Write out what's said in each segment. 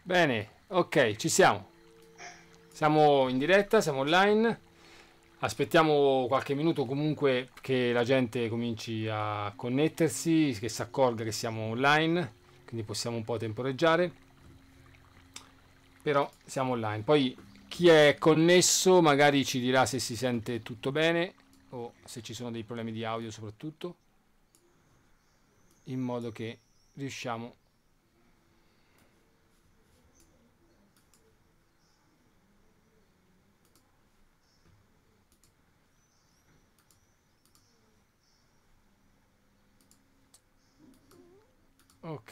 Bene, ok, ci siamo. Siamo in diretta, siamo online. Aspettiamo qualche minuto comunque che la gente cominci a connettersi, che si accorga che siamo online, quindi possiamo un po' temporeggiare, però siamo online. Poi chi è connesso magari ci dirà se si sente tutto bene o se ci sono dei problemi di audio soprattutto, in modo che riusciamo. Ok.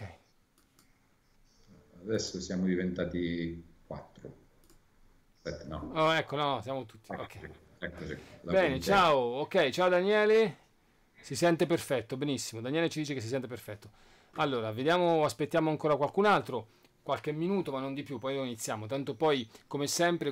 Adesso siamo diventati quattro. Aspetta, no. Oh, ecco, no, siamo tutti. Ok. Eccoci, eccoci, la Bene, contea. ciao. Ok, ciao Daniele. Si sente perfetto, benissimo. Daniele ci dice che si sente perfetto. Allora, vediamo, aspettiamo ancora qualcun altro, qualche minuto, ma non di più, poi lo iniziamo. Tanto poi, come sempre,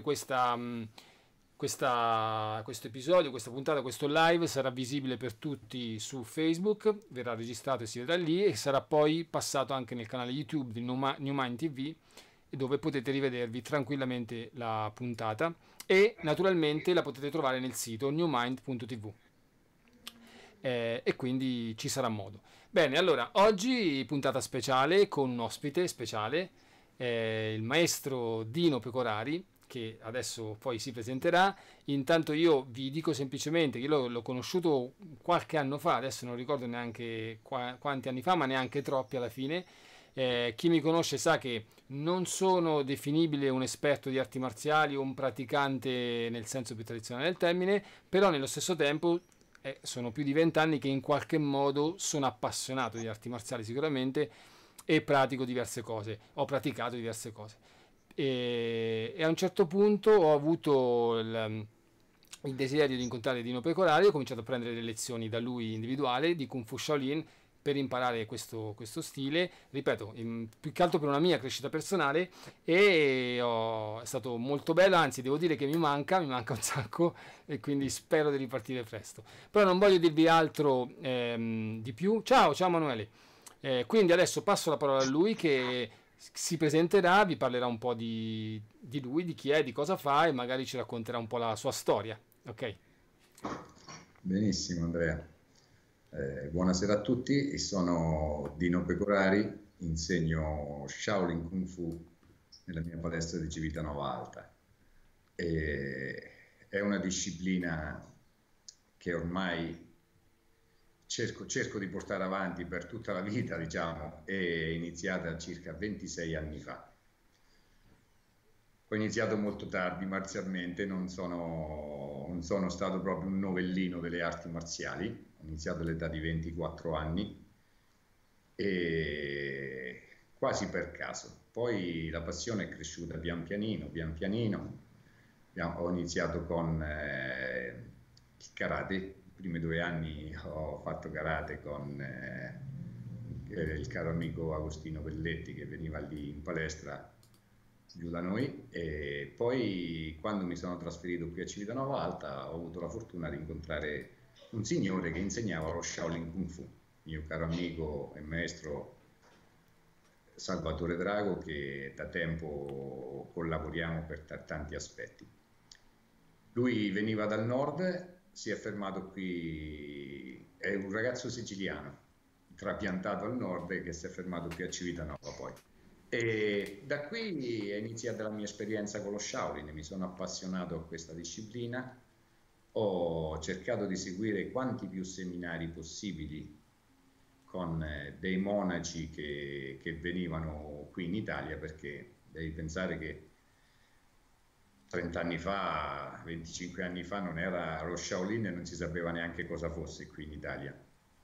questo episodio, questa puntata, questo live sarà visibile per tutti su Facebook, verrà registrato e si vedrà lì e sarà poi passato anche nel canale YouTube di New Mind TV, dove potete rivedervi tranquillamente la puntata e naturalmente la potete trovare nel sito newmind.tv. E quindi ci sarà modo. Bene, allora, oggi puntata speciale con un ospite speciale, il maestro Dino Pecorari, che adesso poi si presenterà. Intanto io vi dico semplicemente che io l'ho conosciuto qualche anno fa, adesso non ricordo neanche quanti anni fa, ma neanche troppi alla fine. Chi mi conosce sa che non sono definibile un esperto di arti marziali o un praticante nel senso più tradizionale del termine, però nello stesso tempo sono più di 20 anni che in qualche modo sono appassionato di arti marziali sicuramente e pratico diverse cose, ho praticato diverse cose. E a un certo punto ho avuto il desiderio di incontrare Dino Pecorari, ho cominciato a prendere le lezioni da lui individuale di Kung Fu Shaolin per imparare questo stile, ripeto, più che altro per una mia crescita personale è stato molto bello, anzi devo dire che mi manca un sacco e quindi spero di ripartire presto. Però non voglio dirvi altro di più. Ciao, ciao Emanuele. Quindi adesso passo la parola a lui che si presenterà, vi parlerà un po' di lui, di chi è, di cosa fa e magari ci racconterà un po' la sua storia. Ok? Benissimo, Andrea. Buonasera a tutti, sono Dino Pecorari, insegno Shaolin Kung Fu nella mia palestra di Civitanova Alta. E è una disciplina che ormai cerco di portare avanti per tutta la vita, diciamo, è iniziata circa 26 anni fa. Ho iniziato molto tardi marzialmente, non sono stato proprio un novellino delle arti marziali, ho iniziato all'età di 24 anni e quasi per caso. Poi la passione è cresciuta pian pianino. Ho iniziato con il karate, i primi 2 anni ho fatto karate con il caro amico Agostino Pelletti che veniva lì in palestra giù da noi, e poi quando mi sono trasferito qui a Civitanova Alta ho avuto la fortuna di incontrare un signore che insegnava lo Shaolin Kung Fu, mio caro amico e maestro Salvatore Drago, che da tempo collaboriamo per tanti aspetti. Lui veniva dal nord, si è fermato qui, è un ragazzo siciliano, trapiantato al nord che si è fermato qui a Civitanova poi. E da qui è iniziata la mia esperienza con lo Shaolin, mi sono appassionato a questa disciplina, ho cercato di seguire quanti più seminari possibili con dei monaci che venivano qui in Italia, perché devi pensare che 30 anni fa, 25 anni fa non era lo Shaolin e non si sapeva neanche cosa fosse qui in Italia.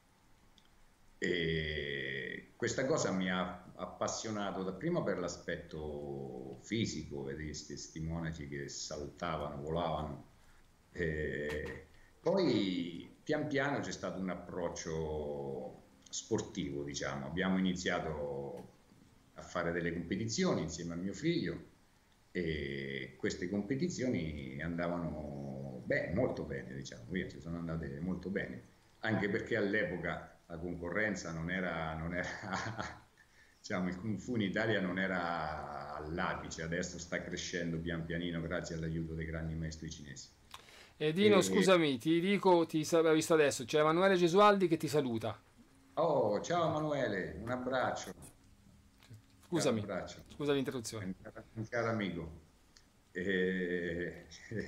E questa cosa mi ha appassionato dapprima per l'aspetto fisico, vedere questi monaci che saltavano, volavano. E poi pian piano c'è stato un approccio sportivo, diciamo. Abbiamo iniziato a fare delle competizioni insieme a mio figlio e queste competizioni andavano bene, molto bene, diciamo, via, ci sono andate molto bene, anche perché all'epoca la concorrenza non era diciamo, il Kung Fu in Italia non era all'apice, adesso sta crescendo pian pianino grazie all'aiuto dei grandi maestri cinesi. E Dino, E, scusami, ti dico, avevo visto adesso, c'è Emanuele Gesualdi che ti saluta. oh, ciao Emanuele, un abbraccio, caro Scusami, abbraccio, scusa l'interruzione. un caro amico. E,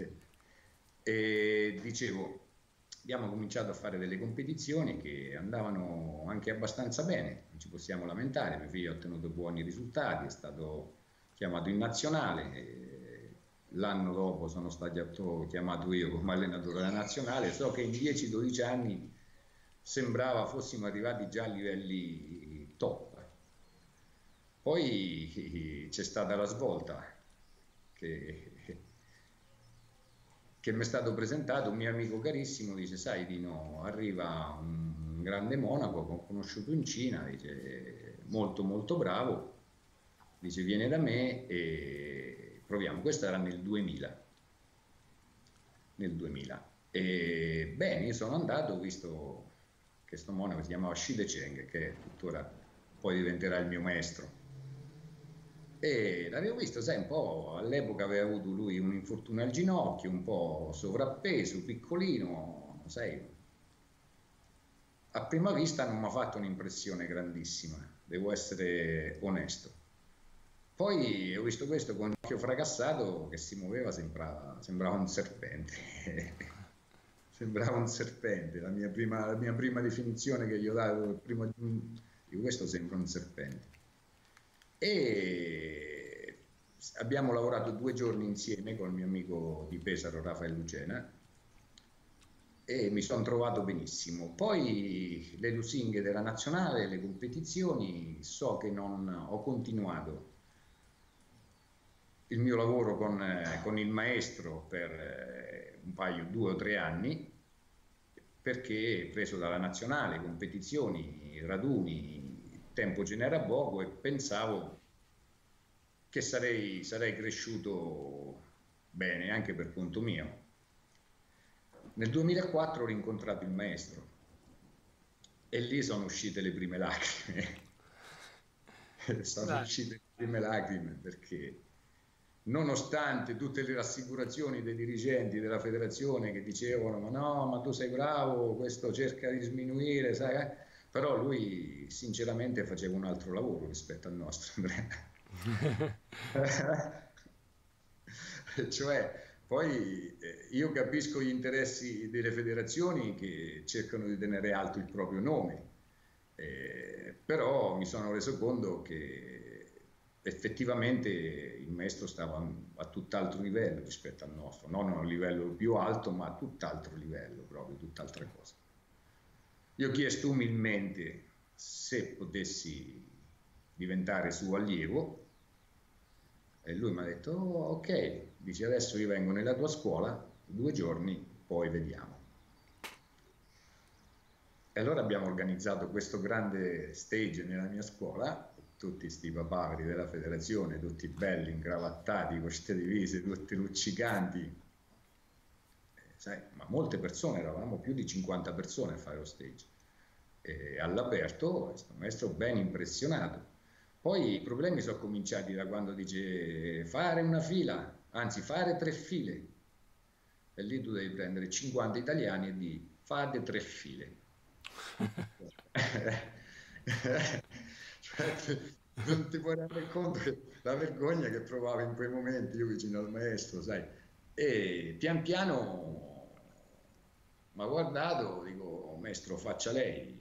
e dicevo, abbiamo cominciato a fare delle competizioni che andavano anche abbastanza bene, non ci possiamo lamentare, mio figlio ha ottenuto buoni risultati, è stato chiamato in nazionale, e l'anno dopo sono stato chiamato io come allenatore della nazionale, so che in 10-12 anni sembrava fossimo arrivati già a livelli top. Poi c'è stata la svolta che mi è stato presentato un mio amico carissimo, dice, sai Dino, arriva un grande monaco che ho conosciuto in Cina, dice, molto molto bravo, dice, viene da me e proviamo. Questo era nel 2000. E bene, io sono andato, ho visto che questo monaco si chiamava Shi De Cheng, che tuttora poi diventerà il mio maestro. E l'avevo visto, sai, un po', all'epoca aveva avuto lui un infortunio al ginocchio, un po' sovrappeso, piccolino, sai, a prima vista non mi ha fatto un'impressione grandissima, devo essere onesto. Poi ho visto questo con l'occhio fracassato che si muoveva, sembrava un serpente. Sembrava un serpente, la mia prima definizione che gli ho dato, dico, questo sembra un serpente. E abbiamo lavorato 2 giorni insieme con il mio amico di Pesaro, Rafael Lucena, e mi sono trovato benissimo. Poi le lusinghe della nazionale, le competizioni, so che non ho continuato il mio lavoro con il maestro per un paio, 2 o 3 anni, perché preso dalla nazionale, competizioni, raduni, il tempo ce n'era poco e pensavo che sarei cresciuto bene anche per conto mio. Nel 2004 ho rincontrato il maestro e lì sono uscite le prime lacrime. Sono uscite le prime lacrime perché, nonostante tutte le rassicurazioni dei dirigenti della federazione che dicevano ma no, ma tu sei bravo, questo cerca di sminuire, sai, però lui sinceramente faceva un altro lavoro rispetto al nostro, Andrea. Cioè, poi io capisco gli interessi delle federazioni che cercano di tenere alto il proprio nome, però mi sono reso conto che effettivamente il maestro stava a tutt'altro livello rispetto al nostro, non a un livello più alto, ma a tutt'altro livello, proprio tutt'altra cosa. Io ho chiesto umilmente se potessi diventare suo allievo e lui mi ha detto ok, dice adesso io vengo nella tua scuola 2 giorni, poi vediamo. E allora abbiamo organizzato questo grande stage nella mia scuola, tutti sti papaveri della federazione, tutti belli, incravattati, con queste divise, tutti luccicanti, sai, ma molte persone, eravamo più di 50 persone a fare lo stage, e all'aperto, questo maestro ben impressionato. Poi i problemi sono cominciati da quando dice fare una fila, anzi fare 3 file, e lì tu devi prendere 50 italiani e di fate 3 file. Cioè, non ti puoi rendere conto la vergogna che provavo in quei momenti io vicino al maestro, sai. E pian piano mi ha guardato, dico maestro faccia lei,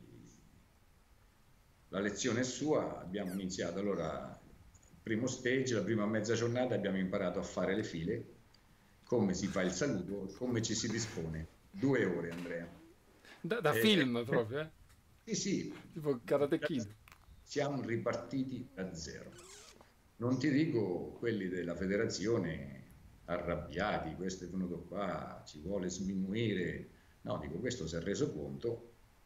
la lezione è sua. Abbiamo iniziato allora il primo stage, la prima mezza giornata abbiamo imparato a fare le file, come si fa il saluto, come ci si dispone. 2 ore, Andrea. Da film proprio, eh? Sì, sì. Tipo Karate Kid. Siamo ripartiti da zero. Non ti dico quelli della federazione arrabbiati, questo è venuto qua, ci vuole sminuire. No, dico, questo si è reso conto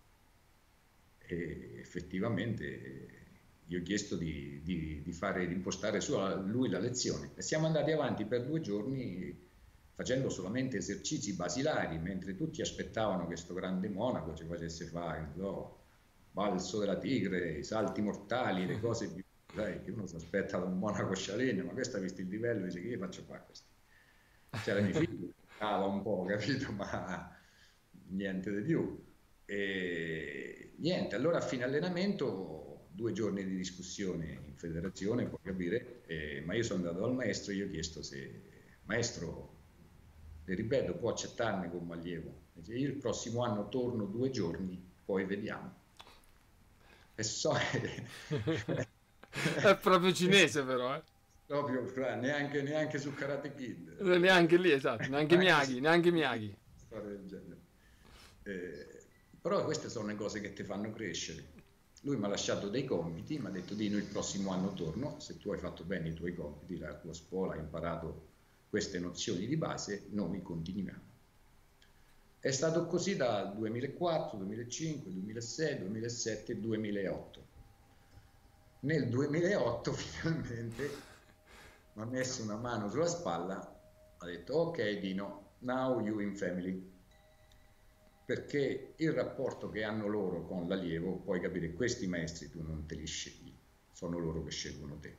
e effettivamente gli ho chiesto di impostare su a lui la lezione. E siamo andati avanti per 2 giorni facendo solamente esercizi basilari, mentre tutti aspettavano che sto grande monaco ci facesse fare, no, balzo della tigre, i salti mortali, le cose più sai, che uno si aspetta da un monaco scialene, ma questo ha visto il livello, dice che io faccio qua questo. C'era mio figlio, cava un po', capito, ma niente di più. E niente, allora a fine allenamento, 2 giorni di discussione in federazione, puoi capire, ma io sono andato dal maestro e gli ho chiesto se, maestro, le ripeto, può accettarmi come allievo? Dice, io il prossimo anno torno 2 giorni, poi vediamo. E so che... È proprio cinese però, eh. proprio neanche su Karate Kid, Neanche lì, esatto, neanche neanche su Miyagi, neanche Miyagi. storie del genere. Però queste sono le cose che ti fanno crescere. Lui mi ha lasciato dei compiti, mi ha detto Dino il prossimo anno torno, se tu hai fatto bene i tuoi compiti, la tua scuola hai imparato queste nozioni di base, noi continuiamo. È stato così dal 2004, 2005, 2006, 2007 e 2008. Nel 2008 finalmente mi ha messo una mano sulla spalla, ha detto ok Dino, now you in family, perché il rapporto che hanno loro con l'allievo, puoi capire, questi maestri tu non te li scegli, sono loro che scelgono te.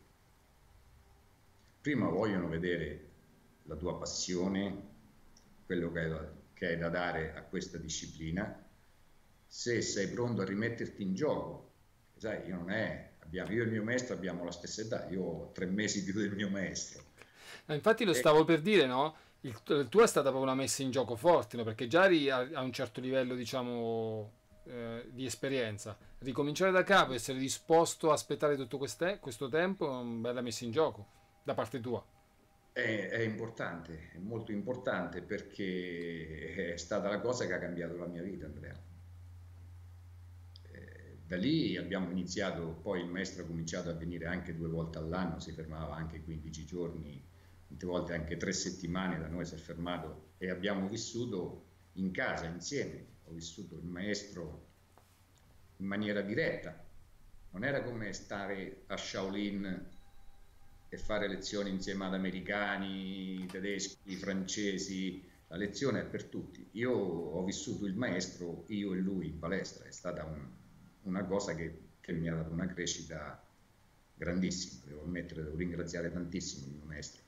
Prima vogliono vedere la tua passione, quello che hai da dare a questa disciplina, se sei pronto a rimetterti in gioco. Sai, io non è, io e il mio maestro abbiamo la stessa età, io ho 3 mesi più del mio maestro. Infatti lo stavo per dire, no? Il tuo è stata proprio una messa in gioco forte, no? Perché già eri a un certo livello, diciamo, di esperienza. Ricominciare da capo, essere disposto a aspettare tutto questo tempo, è una bella messa in gioco da parte tua. È importante, è molto importante perché è stata la cosa che ha cambiato la mia vita, Andrea. Da lì abbiamo iniziato, poi il maestro ha cominciato a venire anche 2 volte all'anno, si fermava anche 15 giorni, molte volte anche 3 settimane da noi si è fermato e abbiamo vissuto in casa insieme. Ho vissuto il maestro in maniera diretta, non era come stare a Shaolin e fare lezioni insieme ad americani, tedeschi, francesi. La lezione è per tutti. Io ho vissuto il maestro, io e lui in palestra, è stata una cosa che mi ha dato una crescita grandissima, devo ammettere, devo ringraziare tantissimo il mio maestro.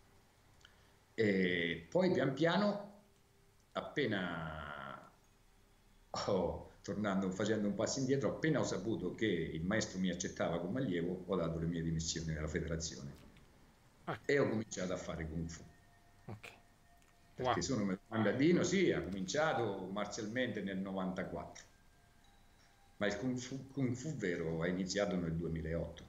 E poi pian piano, appena tornando, facendo un passo indietro, appena ho saputo che il maestro mi accettava come allievo, ho dato le mie dimissioni dalla federazione e ho cominciato a fare Kung Fu. Ok. Perché se uno mi domanda Dino, sì, ha cominciato marzialmente nel 94, ma il Kung Fu vero è iniziato nel 2008.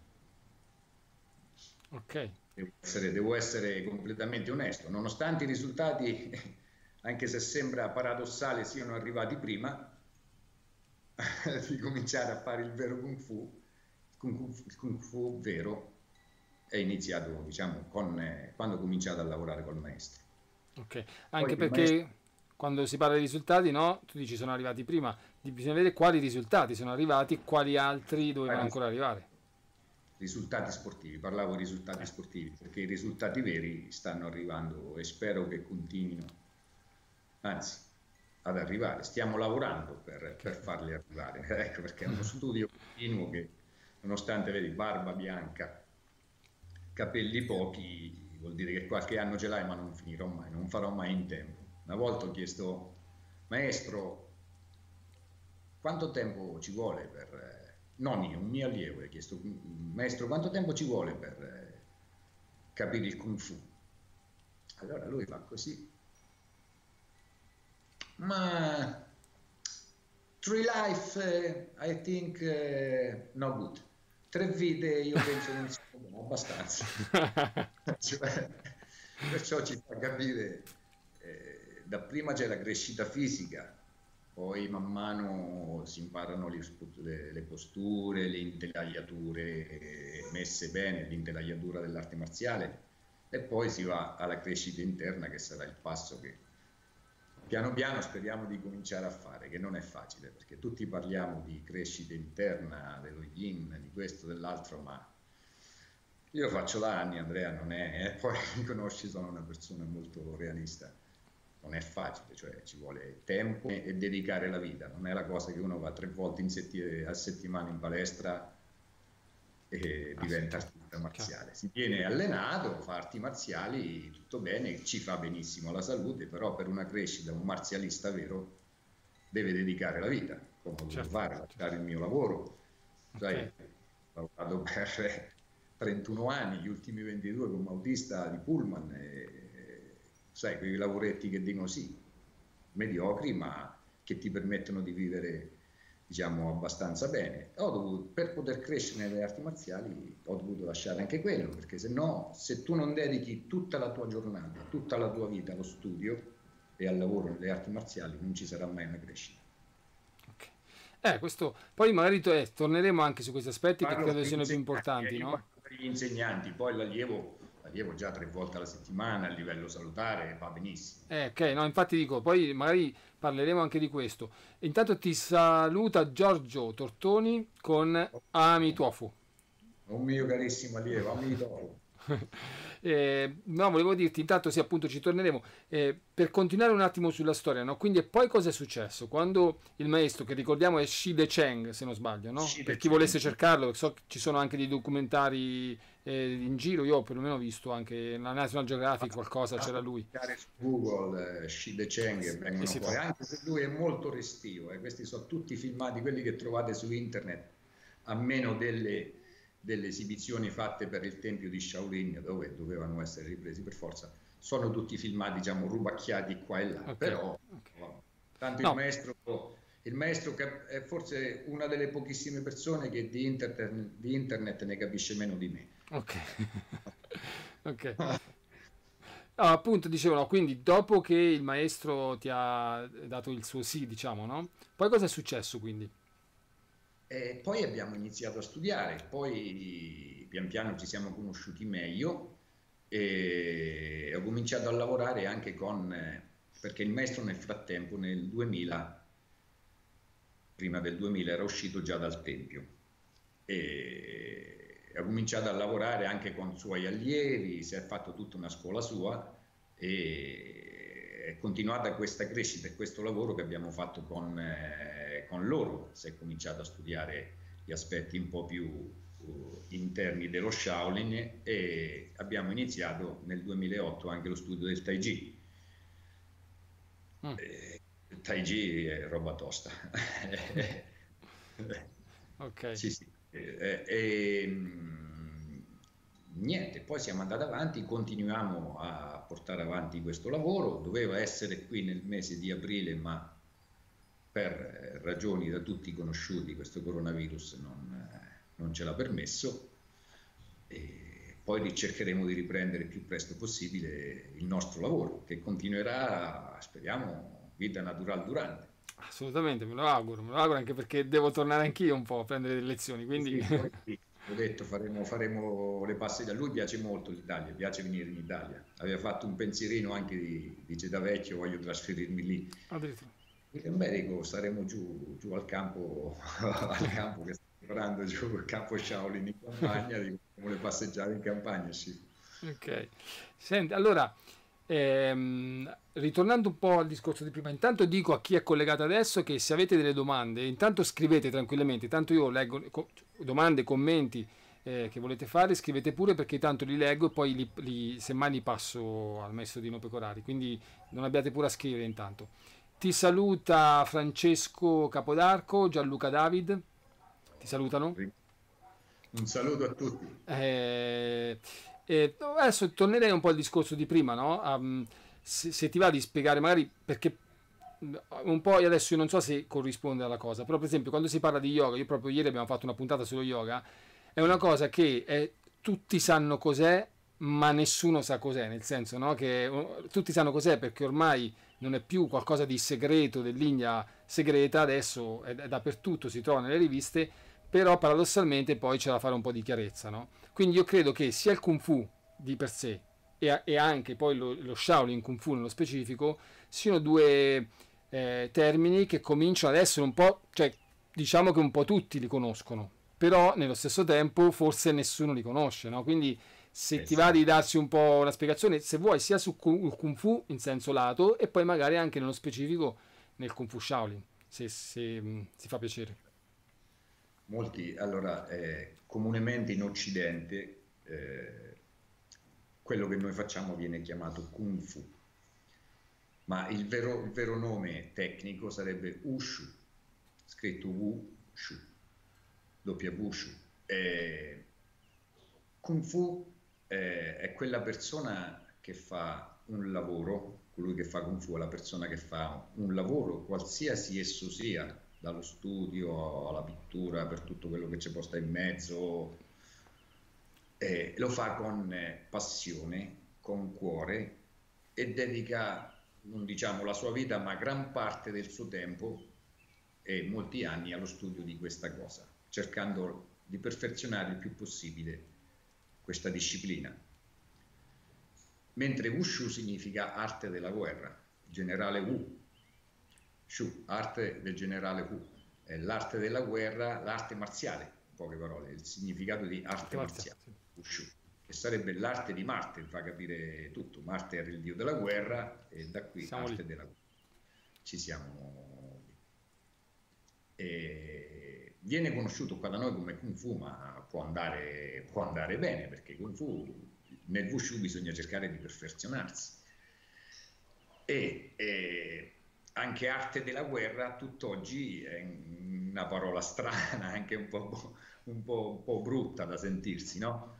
Ok. Devo essere completamente onesto, nonostante i risultati, anche se sembra paradossale, siano arrivati prima di cominciare a fare il vero Kung Fu. Il Kung Fu vero è iniziato, diciamo, quando ho cominciato a lavorare col maestro. Ok, anche Poi il perché quando si parla di risultati, no? Tu dici sono arrivati prima, bisogna vedere quali risultati sono arrivati e quali altri dovevano ancora arrivare. risultati sportivi, parlavo di risultati sportivi, perché i risultati veri stanno arrivando e spero che continuino, anzi, ad arrivare. Stiamo lavorando per farli arrivare, ecco, perché è uno studio continuo che, nonostante, vedi, barba bianca, capelli pochi, vuol dire che qualche anno ce l'hai, ma non finirò mai, non farò mai in tempo. Una volta ho chiesto, maestro, quanto tempo ci vuole per... non io, un mio allievo, ho chiesto, maestro, quanto tempo ci vuole per capire il Kung Fu? Allora lui fa così, ma 3 life, I think, no good. 3 vite io penso non siano abbastanza. Cioè, perciò ci fa capire, dapprima c'è la crescita fisica, poi man mano si imparano le posture, le intelaiature messe bene, l'intelaiatura dell'arte marziale, e poi si va alla crescita interna, che sarà il passo che piano piano speriamo di cominciare a fare, che non è facile, perché tutti parliamo di crescita interna, dello yin, di questo, dell'altro, ma io faccio da anni, Andrea, non è, poi mi conosci, sono una persona molto realista, non è facile, cioè ci vuole tempo e dedicare la vita, non è la cosa che uno va 3 volte a settimana in palestra e diventa artista chiaro. marziale. Si viene allenato, fa arti marziali, tutto bene, ci fa benissimo alla salute, però per una crescita un marzialista vero deve dedicare la vita, come ho dovuto Certo, fare, certo. lasciare il mio lavoro. Sai, Ok, ho lavorato per 31 anni, gli ultimi 22 come autista di Pullman, sai, quei lavoretti che dicono sì, mediocri, ma che ti permettono di vivere, diciamo, abbastanza bene. Per poter crescere nelle arti marziali ho dovuto lasciare anche quello, perché se no, se tu non dedichi tutta la tua giornata, tutta la tua vita allo studio e al lavoro nelle arti marziali, non ci sarà mai una crescita. ok. Questo, poi magari torneremo anche su questi aspetti che Parlo credo per gli siano i più insegnanti, importanti, io no? parlo per gli insegnanti, poi l'allievo già 3 volte alla settimana a livello salutare va benissimo. Ok, no, infatti dico, poi magari parleremo anche di questo. Intanto ti saluta Giorgio Tortoni con Ami Tofu. Un mio carissimo allievo, amico. No, volevo dirti, intanto sì, appunto ci torneremo. Per continuare un attimo sulla storia, no? Quindi e poi cosa è successo? Quando il maestro, che ricordiamo è Shide Cheng, se non sbaglio, no? Per Shide chi volesse Cheng. cercarlo, so che ci sono anche dei documentari in giro, io perlomeno ho visto anche la National Geographic, qualcosa c'era Basta lui. cercare su Google Shide Cheng e E vengono si fuori, trova. anche se lui è molto restio, questi sono tutti filmati, quelli che trovate su internet, a meno delle esibizioni fatte per il tempio di Shaolin, dove dovevano essere ripresi per forza, sono tutti filmati, diciamo, rubacchiati qua e là, Ok, però ok. tanto No, il maestro che è forse una delle pochissime persone che di internet ne capisce meno di me. ok. Ok. Ah, appunto, dicevano, quindi dopo che il maestro ti ha dato il suo sì, diciamo, no? Poi cosa è successo quindi? E poi abbiamo iniziato a studiare, poi pian piano ci siamo conosciuti meglio e ho cominciato a lavorare anche perché il maestro nel frattempo, nel 2000, prima del 2000, era uscito già dal Tempio e ha cominciato a lavorare anche con suoi allievi, si è fatto tutta una scuola sua e è continuata questa crescita e questo lavoro che abbiamo fatto con loro. Si è cominciato a studiare gli aspetti un po' più interni dello Shaolin e abbiamo iniziato nel 2008 anche lo studio del Tai Chi. Mm, Il Tai Chi è roba tosta. ok. Sì, sì. Niente, poi siamo andati avanti, continuiamo a portare avanti questo lavoro. Doveva essere qui nel mese di aprile, ma per ragioni da tutti conosciuti questo coronavirus non ce l'ha permesso. E poi cercheremo di riprendere il più presto possibile il nostro lavoro, che continuerà, speriamo, vita natural durante. Assolutamente, me lo auguro anche perché devo tornare anch'io un po' a prendere delle lezioni, Sì, quindi sì, poi ho detto faremo le passeggiate. A lui piace molto l'Italia, piace venire in Italia. Aveva fatto un pensierino anche dice da vecchio voglio trasferirmi lì. addirittura. In America staremo giù al campo, al campo che sta preparando giù il campo Shaolin in campagna, dico, come le passeggiate in campagna, sì. Ok. Senti, allora, ritornando un po' al discorso di prima, intanto dico a chi è collegato adesso che se avete delle domande, intanto scrivete tranquillamente, tanto io leggo domande, commenti che volete fare, scrivete pure perché tanto li leggo e poi semmai li passo al maestro Dino Pecorari, quindi non abbiate pure a scrivere intanto. Ti saluta Francesco Capodarco, Gianluca David, ti salutano. Un saluto a tutti. Eh, Adesso tornerei un po' al discorso di prima, no? Se ti va di spiegare magari perché un po' io adesso io non so se corrisponde alla cosa, però per esempio quando si parla di yoga, io proprio ieri abbiamo fatto una puntata sullo yoga, è una cosa che tutti sanno cos'è, ma nessuno sa cos'è, nel senso, no? Che tutti sanno cos'è perché ormai non è più qualcosa di segreto, dell'India segreta, adesso è dappertutto, si trova nelle riviste, però paradossalmente poi c'è da fare un po' di chiarezza, no? Quindi io credo che sia il Kung Fu di per sé e anche poi lo Shaolin Kung Fu nello specifico siano due termini che cominciano ad essere un po', cioè diciamo che un po' tutti li conoscono, però nello stesso tempo forse nessuno li conosce, no? Quindi se ti va Sì. di darsi un po' una spiegazione, se vuoi, sia su Kung Fu in senso lato e poi magari anche nello specifico nel Kung Fu Shaolin, se si fa piacere. molti, allora, comunemente in Occidente quello che noi facciamo viene chiamato Kung Fu, ma il vero nome tecnico sarebbe Wushu, scritto Wushu, Wushu. Kung Fu è quella persona che fa un lavoro, colui che fa Kung Fu è la persona che fa un lavoro, qualsiasi esso sia, dallo studio alla pittura, per tutto quello che ci può stare in mezzo, lo fa con passione, con cuore e dedica, non diciamo la sua vita, ma gran parte del suo tempo e molti anni allo studio di questa cosa, cercando di perfezionare il più possibile questa disciplina. Mentre Wushu significa arte della guerra, generale Wu, Shu, arte del generale Wu, è l'arte della guerra, l'arte marziale, in poche parole, il significato di arte marziale, Wushu, che sarebbe l'arte di Marte, fa capire tutto. Marte era il dio della guerra e da qui siamo arte lì. della guerra. Ci siamo lì. E viene conosciuto qua da noi come Kung Fu, ma può andare bene, perché Kung Fu nel Wushu bisogna cercare di perfezionarsi. E anche arte della guerra tutt'oggi è una parola strana, anche un po' brutta da sentirsi, no?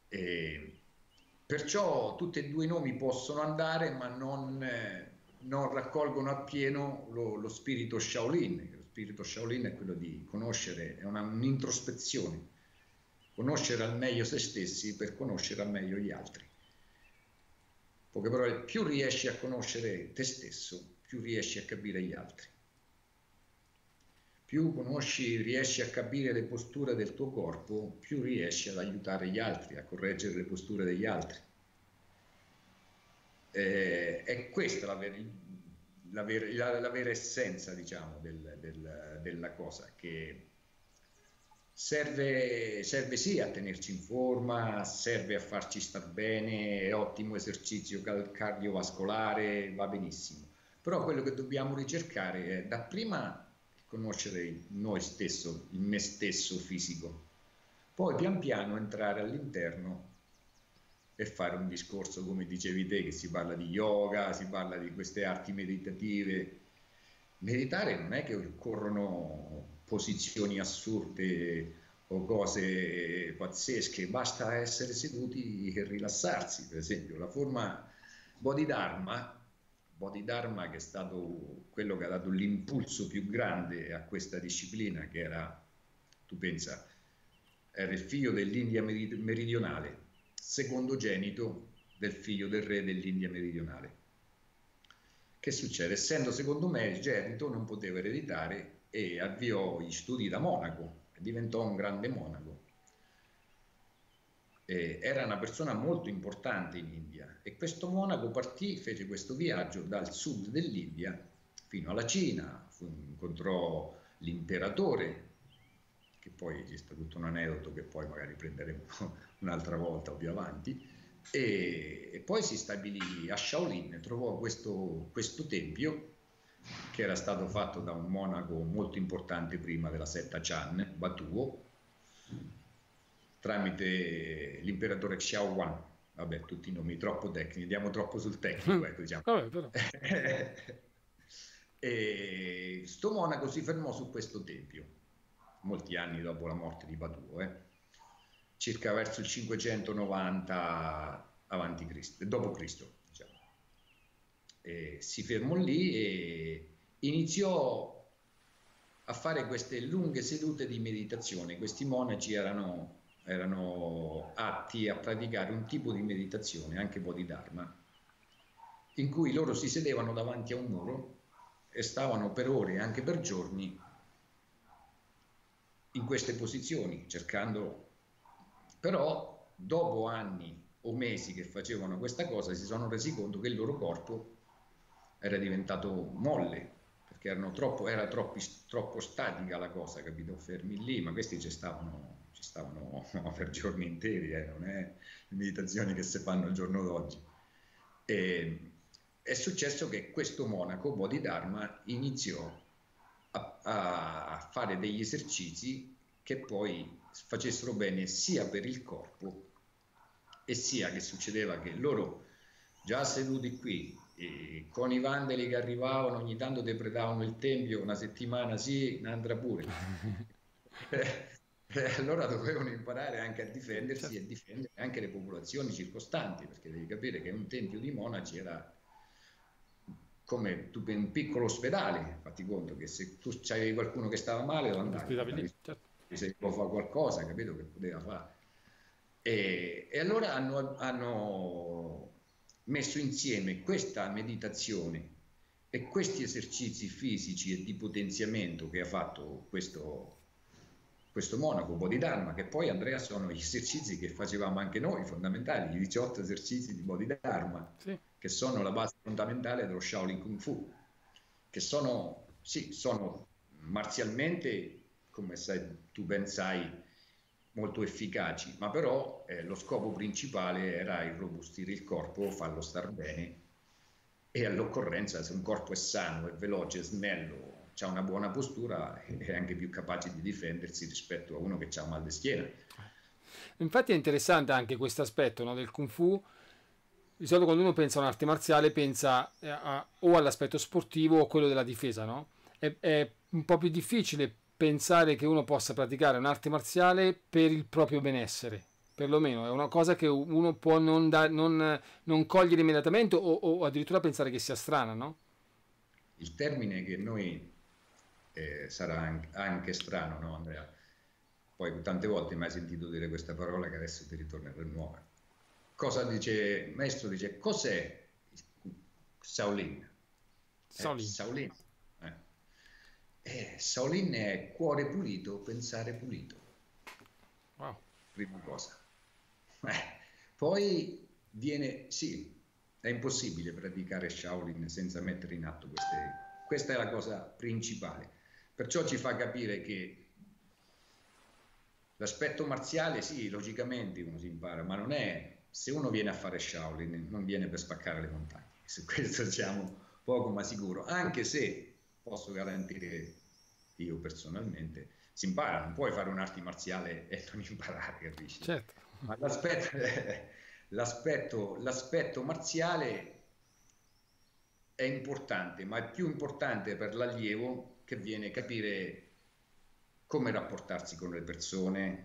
Perciò tutti e due i nomi possono andare, ma non raccolgono appieno lo spirito Shaolin. Lo spirito Shaolin è quello di conoscere, è un'introspezione, conoscere al meglio se stessi per conoscere al meglio gli altri. Poche parole, più riesci a conoscere te stesso, più riesci a capire gli altri. Più conosci, riesci a capire le posture del tuo corpo, più riesci ad aiutare gli altri, a correggere le posture degli altri. È questa la vera essenza, diciamo, della cosa, che serve sì a tenerci in forma, serve a farci star bene, è ottimo esercizio cardiovascolare, va benissimo. Però quello che dobbiamo ricercare è dapprima conoscere noi stesso, il me stesso fisico, poi pian piano entrare all'interno e fare un discorso, come dicevi te, che si parla di yoga, si parla di queste arti meditative. Meditare non è che occorrono posizioni assurde o cose pazzesche, basta essere seduti e rilassarsi. Per esempio, la forma Bodhidharma, che è stato quello che ha dato l'impulso più grande a questa disciplina, che era, tu pensa, era il figlio dell'India meridionale, secondogenito del figlio del re dell'India meridionale. Che succede? Essendo secondogenito non poteva ereditare e avviò gli studi da monaco, diventò un grande monaco. Era una persona molto importante in India e questo monaco partì, fece questo viaggio dal sud dell'India fino alla Cina, incontrò l'imperatore, che poi c'è stato tutto un aneddoto che poi magari prenderemo un'altra volta più avanti, e poi si stabilì a Shaolin, trovò questo tempio che era stato fatto da un monaco molto importante prima della setta Chan, Batuo, tramite l'imperatore Xiao Wan. Vabbè, tutti i nomi troppo tecnici, andiamo troppo sul tecnico, ecco, diciamo. Vabbè, però. E sto monaco si fermò su questo tempio molti anni dopo la morte di Batuo, circa verso il 590 avanti Cristo, dopo Cristo, diciamo. Si fermò lì e iniziò a fare queste lunghe sedute di meditazione. Questi monaci erano atti a praticare un tipo di meditazione, anche Bodhidharma, in cui loro si sedevano davanti a un muro e stavano per ore, anche per giorni, in queste posizioni, cercando. Però dopo anni o mesi che facevano questa cosa si sono resi conto che il loro corpo era diventato molle, perché era troppo statica la cosa, capito? Fermi lì, ma questi ci stavano per giorni interi, non è meditazioni che si fanno al giorno d'oggi. È successo che questo monaco Bodhidharma iniziò a fare degli esercizi che poi facessero bene sia per il corpo e sia che succedeva che loro già seduti qui con i vandali che arrivavano ogni tanto depredavano il tempio una settimana sì, un'altra pure. Allora dovevano imparare anche a difendersi e difendere anche le popolazioni circostanti, perché devi capire che un tempio di monaci era come un piccolo ospedale. Fatti conto che se tu c'avevi qualcuno che stava male, lo andavi, se può fare qualcosa, capito che poteva fare. E allora hanno messo insieme questa meditazione e questi esercizi fisici e di potenziamento che ha fatto questo monaco Bodhidharma, che poi Andrea sono gli esercizi che facevamo anche noi, fondamentali, i 18 esercizi di Bodhidharma, sì, che sono la base fondamentale dello Shaolin Kung Fu, che sono, sì, sono marzialmente, come tu ben sai, molto efficaci, ma però lo scopo principale era irrobustire il corpo, farlo star bene e all'occorrenza, se un corpo è sano, è veloce, è snello, ha una buona postura, è anche più capace di difendersi rispetto a uno che ha un mal di schiena. Infatti è interessante anche questo aspetto, no, del Kung Fu. Di solito quando uno pensa a un'arte marziale pensa o all'aspetto sportivo o a quello della difesa, no? È un po' più difficile pensare che uno possa praticare un'arte marziale per il proprio benessere, perlomeno è una cosa che uno può non cogliere immediatamente o addirittura pensare che sia strana, no? Il termine che noi sarà anche strano, no Andrea? Poi tante volte mi hai sentito dire questa parola che adesso ti ritornerà nuova. Cosa dice il maestro? Dice, cos'è Shaolin? Shaolin. Shaolin è cuore pulito, pensare pulito. Wow. Prima cosa. Poi viene, sì, è impossibile praticare Shaolin senza mettere in atto questa è la cosa principale. Perciò ci fa capire che l'aspetto marziale, sì, logicamente uno si impara, ma non è, se uno viene a fare Shaolin, non viene per spaccare le montagne. Su questo siamo poco ma sicuro, anche se posso garantire io personalmente, si impara, non puoi fare un'arte marziale e non imparare, capisci? Certo. Ma l'aspetto marziale è importante, ma è più importante per l'allievo che viene a capire come rapportarsi con le persone,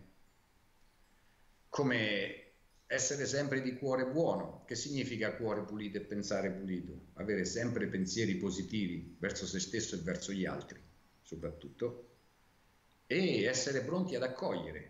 come essere sempre di cuore buono. Che significa cuore pulito e pensare pulito? Avere sempre pensieri positivi verso se stesso e verso gli altri, soprattutto, e essere pronti ad accogliere.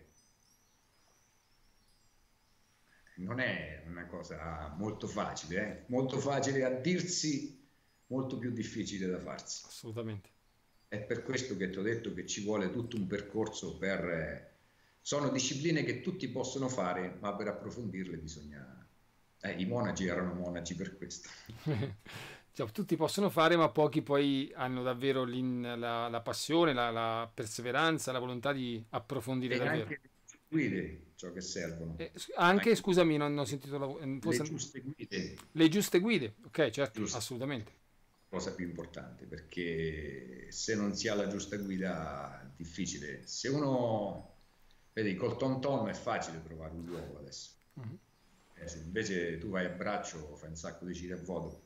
Non è una cosa molto facile, molto facile a dirsi, molto più difficile da farsi. Assolutamente. È per questo che ti ho detto che ci vuole tutto un percorso per... sono discipline che tutti possono fare, ma per approfondirle bisogna... I monaci erano monaci per questo. Cioè, tutti possono fare, ma pochi poi hanno davvero la passione, la perseveranza, la volontà di approfondire davvero. Anche le guide, ciò che servono. Anche, scusami, non ho sentito le giuste guide. Le giuste guide, ok, certo, assolutamente. Cosa più importante, perché se non si ha la giusta guida è difficile. Se uno, vedi, col tom tom è facile trovare un luogo adesso. Se invece tu vai a braccio fai un sacco di giri a vuoto.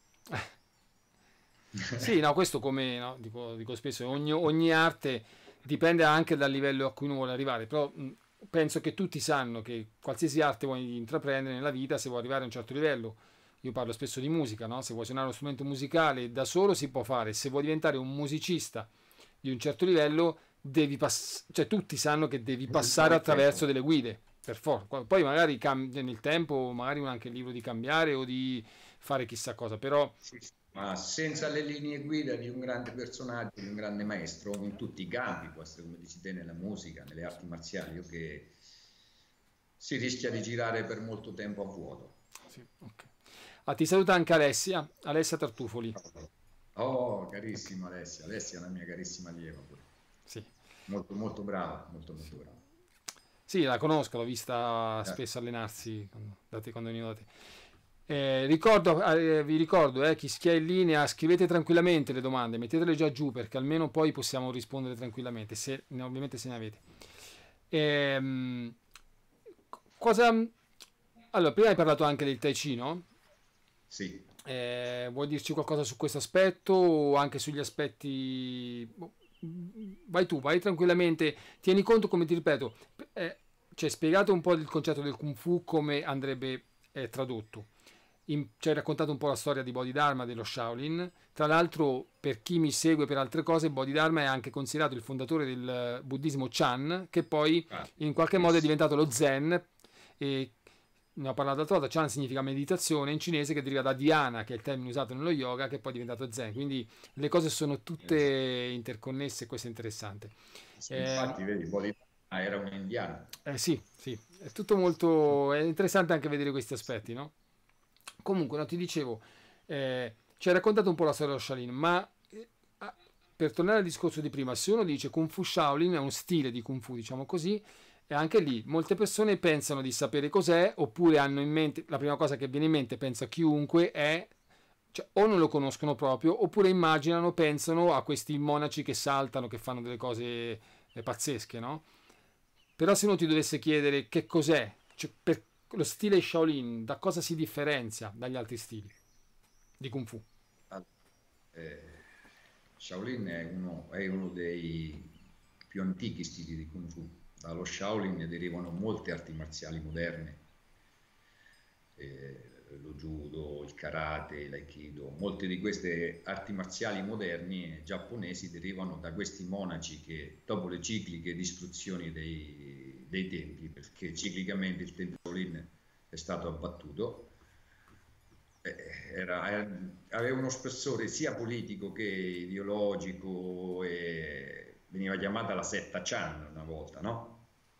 Sì, no, questo come no, dico spesso, ogni arte dipende anche dal livello a cui uno vuole arrivare, però penso che tutti sanno che qualsiasi arte vuoi intraprendere nella vita, se vuoi arrivare a un certo livello, io parlo spesso di musica, no? Se vuoi suonare uno strumento musicale da solo si può fare, se vuoi diventare un musicista di un certo livello devi cioè tutti sanno che devi passare attraverso delle guide, per forza. Poi magari nel tempo, magari anche il libro di cambiare o di fare chissà cosa, però... Sì, ma senza le linee guida di un grande personaggio, di un grande maestro, in tutti i campi, può essere come dici te, nella musica, nelle arti marziali, che si rischia di girare per molto tempo a vuoto. Sì, okay. Ti saluta anche Alessia Tartufoli. Oh, carissima Alessia è una mia carissima allieva pure. Sì. Molto molto brava, molto molto brava. Sì, la conosco, l'ho vista spesso allenarsi quando venivo da te. Vi ricordo, chi è in linea, scrivete tranquillamente le domande, mettetele già giù perché almeno poi possiamo rispondere tranquillamente, ovviamente se ne avete. Ehm, cosa... Allora, prima hai parlato anche del Tai Chi, no? Sì. Vuoi dirci qualcosa su questo aspetto o anche sugli aspetti... boh, vai tu, vai tranquillamente. Tieni conto, come ti ripeto, ci hai spiegato un po' il concetto del Kung Fu come andrebbe tradotto. Ci hai raccontato un po' la storia di Bodhidharma dello Shaolin. Tra l'altro, per chi mi segue per altre cose, Bodhidharma è anche considerato il fondatore del buddismo Chan, che poi Ah, in qualche modo è bellissimo. diventato lo Zen. E ne ho parlato l'altra volta. Chan significa meditazione in cinese, che deriva da Dhyana, che è il termine usato nello yoga, che poi è diventato Zen. Quindi le cose sono tutte Esatto. interconnesse e questo è interessante. Sì, Eh, infatti, vedi, Bolivia era un indiano. sì, sì, è tutto molto... è interessante anche vedere questi aspetti, no? Comunque, no, ti dicevo, ci hai raccontato un po' la storia dello Shaolin, ma ah, per tornare al discorso di prima, se uno dice Kung Fu Shaolin è uno stile di Kung Fu, diciamo così, e anche lì molte persone pensano di sapere cos'è, oppure hanno in mente, la prima cosa che viene in mente, pensa chiunque, è cioè, o non lo conoscono proprio, oppure immaginano, pensano a questi monaci che saltano, che fanno delle cose pazzesche, no? Però se uno ti dovesse chiedere che cos'è, cioè, per lo stile Shaolin, da cosa si differenzia dagli altri stili di Kung Fu? Ah, eh, Shaolin è uno dei più antichi stili di Kung Fu. Dallo Shaolin derivano molte arti marziali moderne, lo judo, il karate, l'aikido. Molte di queste arti marziali moderni giapponesi derivano da questi monaci che, dopo le cicliche distruzioni dei templi, perché ciclicamente il tempio Shaolin è stato abbattuto, aveva uno spessore sia politico che ideologico e veniva chiamata la setta Chan una volta, no?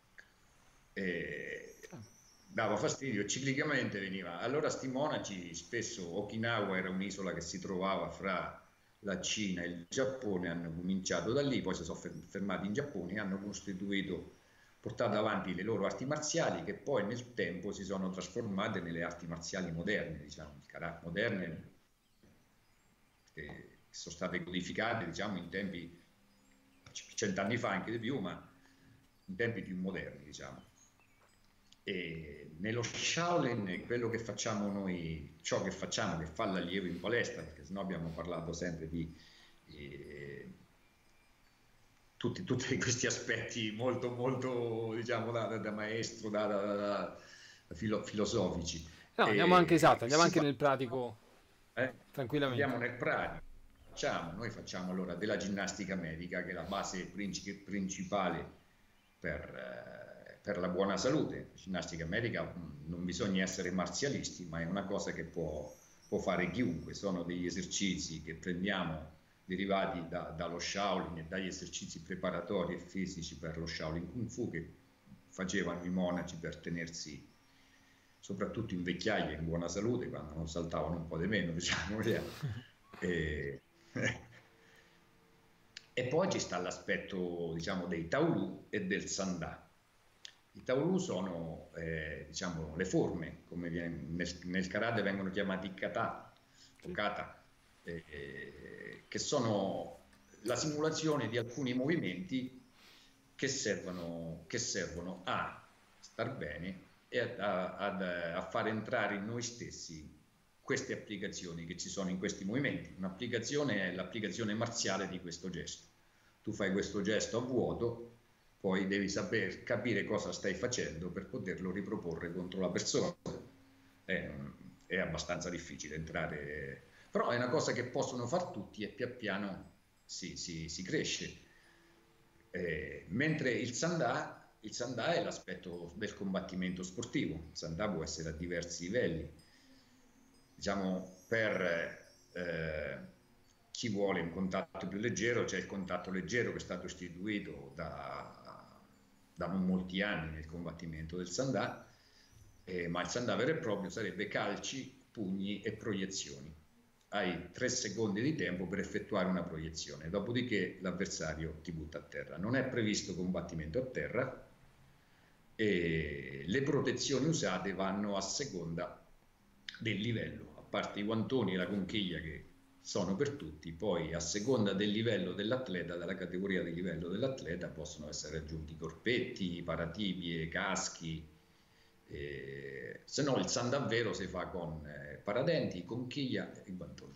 E dava fastidio, ciclicamente veniva. Allora sti monaci, spesso Okinawa era un'isola che si trovava fra la Cina e il Giappone, hanno cominciato da lì, poi si sono fermati in Giappone e hanno costituito, portato avanti le loro arti marziali che poi nel tempo si sono trasformate nelle arti marziali moderne, diciamo, moderne, che sono state codificate, diciamo, in tempi, 100 anni fa, anche di più, ma in tempi più moderni, diciamo. E nello Shaolin quello che facciamo noi, ciò che facciamo, che fa l'allievo in palestra, perché sennò abbiamo parlato sempre di eh, tutti questi aspetti molto, molto, diciamo, da maestro, filosofici. No, andiamo anche esatto, andiamo Si anche fa, nel pratico tranquillamente. andiamo nel pratico. Noi facciamo allora della ginnastica medica, che è la base principale per la buona salute. La ginnastica medica non bisogna essere marzialisti, ma è una cosa che può fare chiunque. Sono degli esercizi che prendiamo derivati dallo Shaolin e dagli esercizi preparatori e fisici per lo Shaolin Kung Fu che facevano i monaci per tenersi soprattutto in vecchiaia in buona salute, quando non saltavano un po' di meno, diciamo. E, e poi ci sta l'aspetto, diciamo, dei Taolu e del Sandà. I Taolu sono, diciamo, le forme, come nel karate vengono chiamati kata o Sì. kata, che sono la simulazione di alcuni movimenti che servono a star bene e a far entrare in noi stessi queste applicazioni che ci sono in questi movimenti. Un'applicazione è l'applicazione marziale di questo gesto. Tu fai questo gesto a vuoto, poi devi saper capire cosa stai facendo per poterlo riproporre contro la persona. È abbastanza difficile entrare, però è una cosa che possono far tutti e pian piano si cresce. Mentre il Sandà è l'aspetto del combattimento sportivo. Il Sandà può essere a diversi livelli. Diciamo, per chi vuole un contatto più leggero, c'è il contatto leggero che è stato istituito da non molti anni nel combattimento del Sandà, ma il Sandà vero e proprio sarebbe calci, pugni e proiezioni. Hai 3 secondi di tempo per effettuare una proiezione, dopodiché l'avversario ti butta a terra. Non è previsto combattimento a terra e le protezioni usate vanno a seconda del livello, a parte i guantoni e la conchiglia che sono per tutti, poi a seconda del livello dell'atleta, della categoria di livello dell'atleta, possono essere aggiunti corpetti, paratibie, caschi, se no il San davvero si fa con paradenti, conchiglia e guantoni.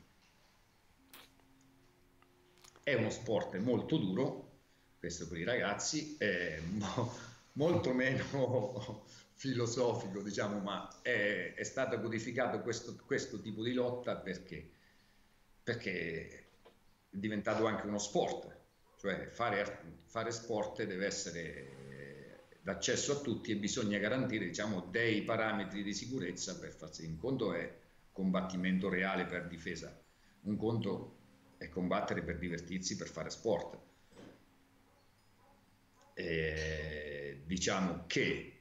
È uno sport molto duro, questo per i ragazzi, è molto meno filosofico, diciamo, ma è stato codificato questo tipo di lotta perché è diventato anche uno sport, cioè fare sport deve essere d'accesso a tutti e bisogna garantire, diciamo, dei parametri di sicurezza per farsi. Un conto è combattimento reale per difesa, un conto è combattere per divertirsi, per fare sport. Diciamo che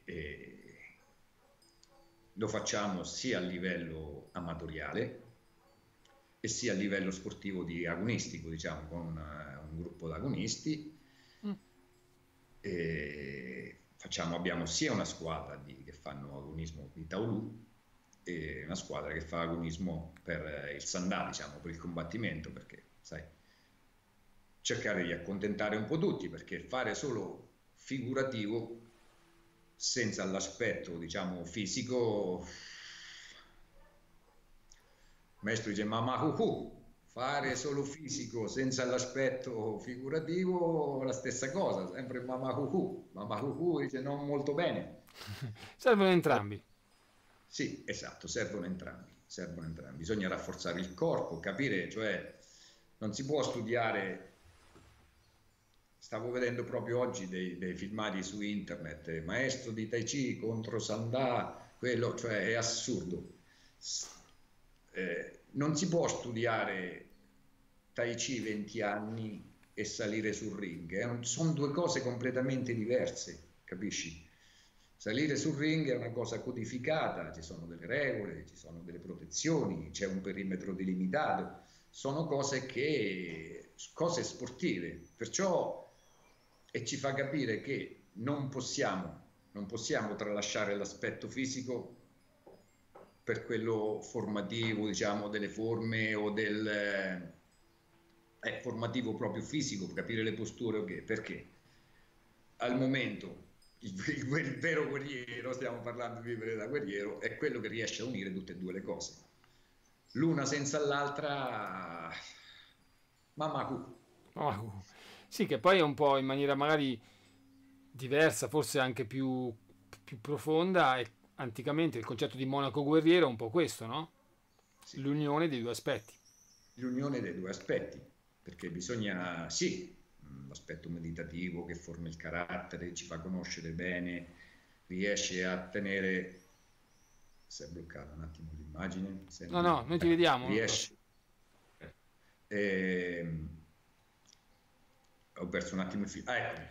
lo facciamo sia a livello amatoriale e sia a livello sportivo di agonistico, diciamo, con un gruppo di agonisti. Abbiamo sia una squadra che fanno agonismo di Taolu e una squadra che fa agonismo per il Sandà, diciamo, per il combattimento, perché, sai, cercare di accontentare un po' tutti, perché fare solo figurativo senza l'aspetto, diciamo, fisico, il maestro dice mamma fare solo fisico senza l'aspetto figurativo, la stessa cosa, sempre mamma dice non molto bene. Servono entrambi. Sì, esatto, servono entrambi, bisogna rafforzare il corpo, capire, cioè non si può studiare. Stavo vedendo proprio oggi dei filmati su internet, maestro di Tai Chi contro Sandà, quello, cioè è assurdo. Non si può studiare Tai Chi 20 anni e salire sul ring, sono due cose completamente diverse, capisci? Salire sul ring è una cosa codificata, ci sono delle regole, ci sono delle protezioni, c'è un perimetro delimitato, sono cose sportive, perciò e ci fa capire che non possiamo tralasciare l'aspetto fisico per quello formativo, diciamo, delle forme o formativo proprio fisico, capire le posture, perché al momento il vero guerriero, stiamo parlando di vivere da guerriero, è quello che riesce a unire tutte e due le cose. L'una senza l'altra, Sì, che poi è un po' in maniera magari diversa, forse anche più profonda, e anticamente il concetto di monaco guerriero è un po' questo, no? Sì. L'unione dei due aspetti. L'unione dei due aspetti, perché bisogna, sì, l'aspetto meditativo che forma il carattere, ci fa conoscere bene, riesce a tenere. Si è bloccata un attimo l'immagine? No, noi ti vediamo. Riesce. Ho perso un attimo il filo. Ecco,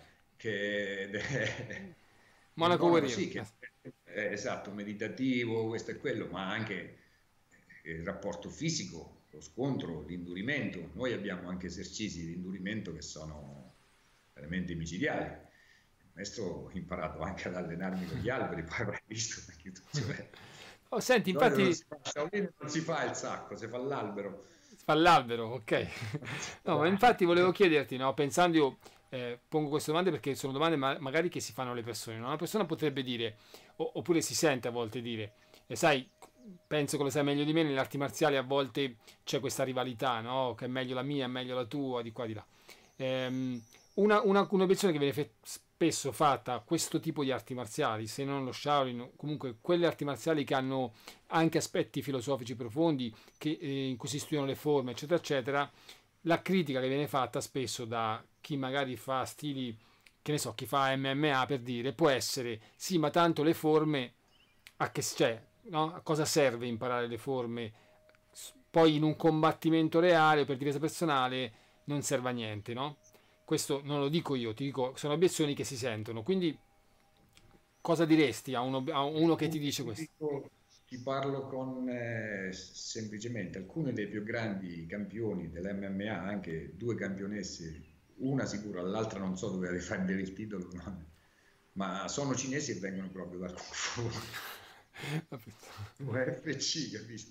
monaco guerriero. Sì, esatto, meditativo, questo e quello, ma anche il rapporto fisico, lo scontro, l'indurimento. Noi abbiamo anche esercizi di indurimento che sono veramente micidiali. Il maestro ha imparato anche ad allenarmi con gli alberi, poi avrai visto anche tu. Oh, senti, infatti non si fa il sacco, si fa l'albero. Si fa l'albero, ok. No, ma infatti volevo chiederti, no, pensando io, pongo queste domande perché sono domande magari che si fanno le persone, no? Una persona potrebbe dire, oppure si sente a volte dire, sai, penso che lo sai meglio di me, nelle arti marziali a volte c'è questa rivalità, no? Che è meglio la mia, è meglio la tua, di qua di là. Un'obiezione che viene spesso fatta a questo tipo di arti marziali, se non lo Shaolin, comunque quelle arti marziali che hanno anche aspetti filosofici profondi, in cui si studiano le forme, eccetera, eccetera, la critica che viene fatta spesso da chi magari fa stili, che ne so, chi fa MMA per dire, può essere, sì, ma tanto le forme, no? A cosa serve imparare le forme? Poi in un combattimento reale per difesa personale non serve a niente, no? Questo non lo dico io, ti dico, sono obiezioni che si sentono. Quindi cosa diresti a uno che ti dice questo? Ti parlo con semplicemente alcuni dei più grandi campioni dell'MMA, anche due campionesse, una sicura, l'altra non so dove difendere il titolo, no? Ma sono cinesi e vengono proprio dal Kung Fu. UFC, capisci?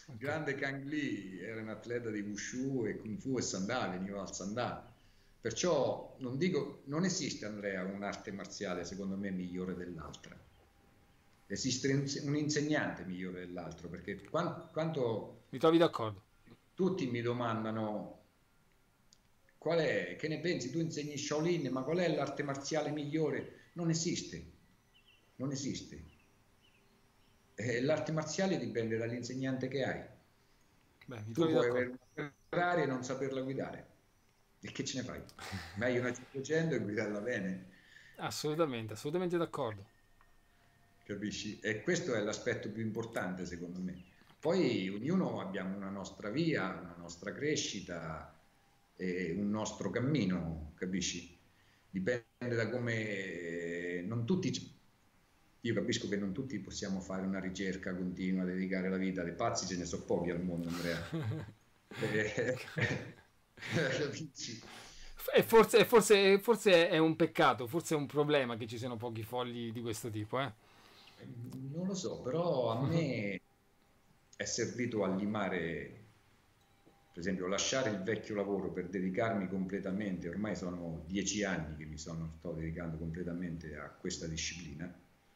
Il Ok. grande Kang Lee era un atleta di Wushu e Kung Fu e Sandà, veniva al Sandà. Perciò non dico, non esiste, Andrea, un'arte marziale secondo me migliore dell'altra. Esiste un insegnante migliore dell'altro, perché quanto Mi trovi d'accordo? tutti mi domandano qual è, che ne pensi? Tu insegni Shaolin, ma qual è l'arte marziale migliore? Non esiste, non esiste. L'arte marziale dipende dall'insegnante che hai. Beh, mi Tu trovi puoi d'accordo. avere una Ferrari e non saperla guidare. E che ce ne fai? Meglio una 500 e guidarla bene, Assolutamente, assolutamente d'accordo. capisci? E questo è l'aspetto più importante, secondo me. Poi ognuno abbiamo una nostra via, una nostra crescita e un nostro cammino, capisci? Dipende da come non tutti, io capisco che non tutti possiamo fare una ricerca continua, dedicare la vita, dei pazzi ce ne sono pochi al mondo, Andrea. Eh, capisci? E forse è un peccato, forse è un problema che ci siano pochi folli di questo tipo, eh? Non lo so, però a me è servito a limare, per esempio, lasciare il vecchio lavoro per dedicarmi completamente, ormai sono 10 anni che sto dedicando completamente a questa disciplina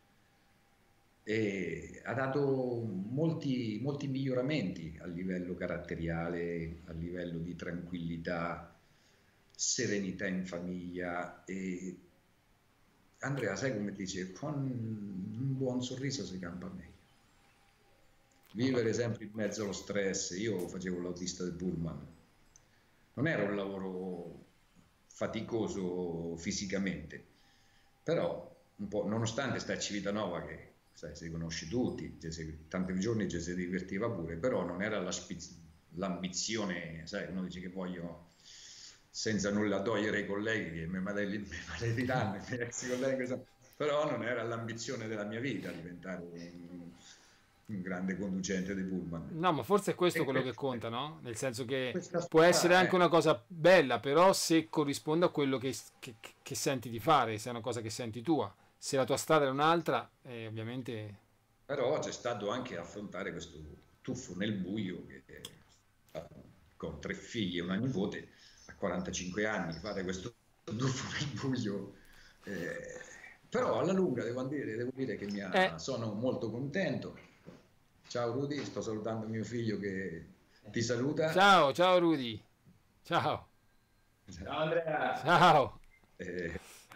e ha dato molti, molti miglioramenti a livello caratteriale, a livello di tranquillità, serenità in famiglia e Andrea, sai come dice, con un buon sorriso si campa meglio. Vabbè. Vivere sempre in mezzo allo stress, io facevo l'autista del pullman, non era un lavoro faticoso fisicamente, però un po', nonostante sta a Civitanova che sai, si conosce tutti, tanti giorni ci si divertiva pure, però non era l'ambizione, sai, uno dice che voglio senza nulla togliere ai colleghi che mi malediranno, i miei ex colleghi, però non era l'ambizione della mia vita diventare un grande conducente di pullman. No, ma forse è questo E quello che conta, no? Nel senso che questa può essere storia anche una cosa bella, però se corrisponde a quello che senti di fare, se è una cosa che senti tua. Se la tua strada è un'altra, ovviamente. però c'è stato anche affrontare questo tuffo nel buio che, con 3 figli e una nipote a 45 anni fare questo tuffo nel buio però alla lunga devo dire che Eh, sono molto contento. Ciao Rudy, sto salutando mio figlio che ti saluta. ciao, ciao Rudy. Ciao, Ciao Andrea. ciao. Eh,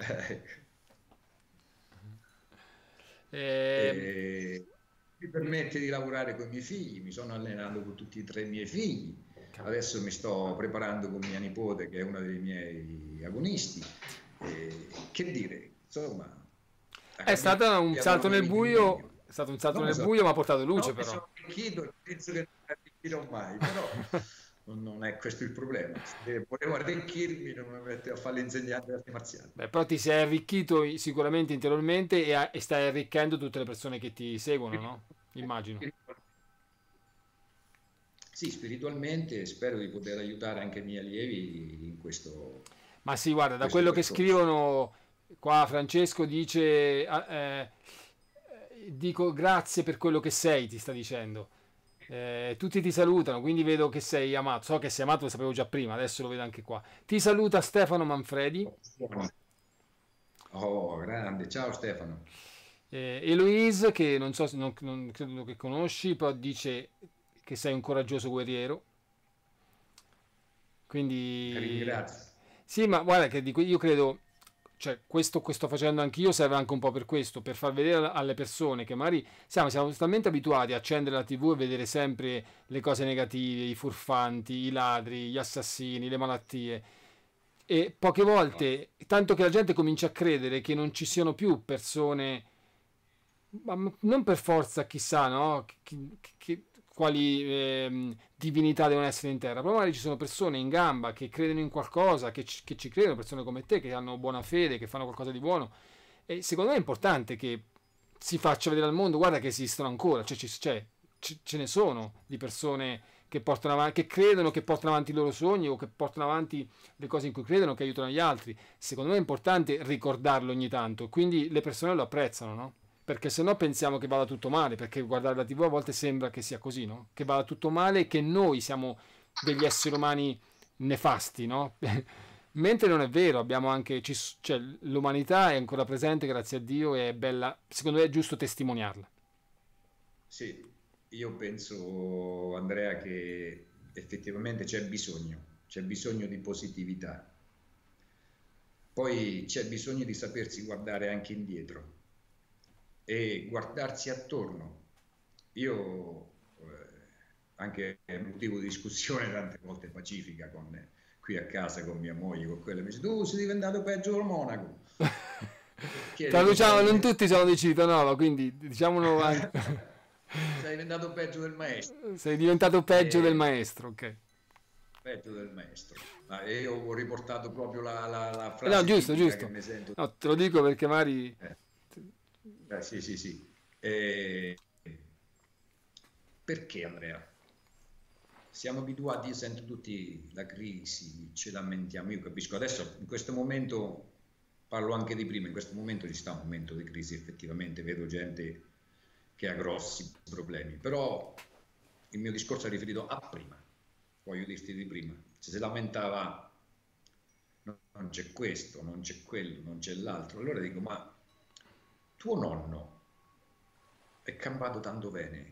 Eh, mi permette di lavorare con i miei figli, mi sono allenato con tutti e 3 i miei figli, cavolo. adesso mi sto preparando con mia nipote che è una dei miei agonisti. Che dire, insomma, ha È stato un cambiato la salto mia nel vita in buio, meglio. è stato un salto Non mi nel sono, buio, ma ha portato luce non mi però. sono arricchito e penso che non mi arricchirò mai, però non è questo il problema. Se volevo arricchirmi non mi metto a fare l'insegnante di arti marziali. Beh, però ti sei arricchito sicuramente interiormente e stai arricchendo tutte le persone che ti seguono, no? Immagino. Sì, spiritualmente spero di poter aiutare anche i miei allievi in Ma sì, guarda, da questo quello che percorso. scrivono qua, Francesco dice, dico grazie per quello che sei, ti sta dicendo. Tutti ti salutano, quindi vedo che sei amato. So che sei amato, lo sapevo già prima, adesso lo vedo anche qua. Ti saluta Stefano Manfredi. Oh, grande, ciao Stefano. Eloise, che non so, non credo che conosci, però dice che sei un coraggioso guerriero. Quindi, Ringrazio. sì, ma guarda che io credo, cioè, questo che sto facendo anch'io serve anche un po' per questo, per far vedere alle persone che magari siamo talmente abituati a accendere la TV e vedere sempre le cose negative, i furfanti, i ladri, gli assassini, le malattie. E poche volte, tanto che la gente comincia a credere che non ci siano più persone, ma non per forza chissà, no? Quali divinità devono essere in terra, però magari ci sono persone in gamba che credono in qualcosa, che ci credono, persone come te che hanno buona fede, che fanno qualcosa di buono. E secondo me è importante che si faccia vedere al mondo, guarda che esistono ancora, ce ne sono di persone che portano avanti, che credono, che portano avanti i loro sogni o che portano avanti le cose in cui credono, che aiutano gli altri. Secondo me è importante ricordarlo ogni tanto, quindi le persone lo apprezzano, no? perché se no pensiamo che vada tutto male, perché guardare la TV a volte sembra che sia così, no? Che vada tutto male e che noi siamo degli esseri umani nefasti, no? Mentre non è vero, abbiamo anche, cioè, l'umanità è ancora presente, grazie a Dio, e è bella, secondo me è giusto testimoniarla. Sì, io penso, Andrea, che effettivamente c'è bisogno di positività. Poi c'è bisogno di sapersi guardare anche indietro e guardarsi attorno. Io, anche motivo di discussione tante volte pacifica qui a casa con mia moglie, con quelle, mi dice, tu sei diventato peggio del Monaco. Traduciamo, non tutti sono di Civitanova, quindi diciamolo anche. Sei diventato peggio del maestro. Sei diventato peggio del maestro, ok. Peggio del maestro. Ma io ho riportato proprio la frase No, giusto. che mi sento. No, te lo dico perché magari... Sì. Perché, Andrea? Siamo abituati, io sento tutti la crisi, ce lamentiamo, io capisco. Adesso, in questo momento, parlo anche di prima, in questo momento ci sta un momento di crisi, effettivamente, vedo gente che ha grossi problemi, però il mio discorso è riferito a prima, voglio dirti di prima, si lamentava non c'è questo, non c'è quello, non c'è l'altro, allora dico, ma tuo nonno è campato tanto bene,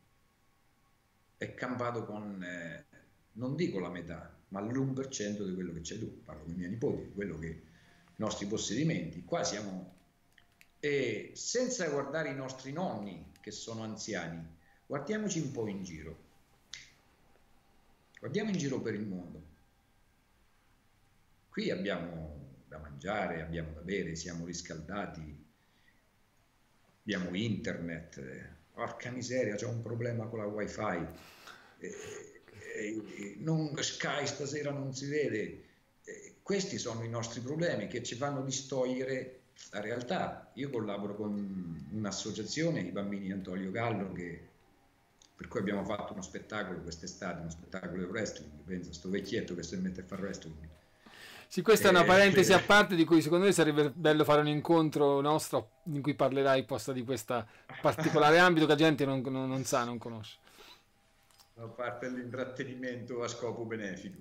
è campato con, non dico la metà, ma l'1% di quello che c'è tu, parlo con i miei nipoti, quello che i nostri possedimenti, qua siamo, e senza guardare i nostri nonni che sono anziani, guardiamoci un po' in giro, guardiamo in giro per il mondo, qui abbiamo da mangiare, abbiamo da bere, siamo riscaldati, abbiamo internet, porca miseria, c'è un problema con la wifi, Sky stasera non si vede, questi sono i nostri problemi che ci fanno distogliere la realtà. Io collaboro con un'associazione, i bambini Antonio Gallo, per cui abbiamo fatto uno spettacolo quest'estate, uno spettacolo di wrestling, pensa a sto vecchietto che si mette a fare wrestling. Sì, questa è una parentesi a parte di cui secondo me sarebbe bello fare un incontro nostro in cui parlerai posta di questo particolare ambito che la gente non sa, non conosce. A parte l'intrattenimento a scopo benefico.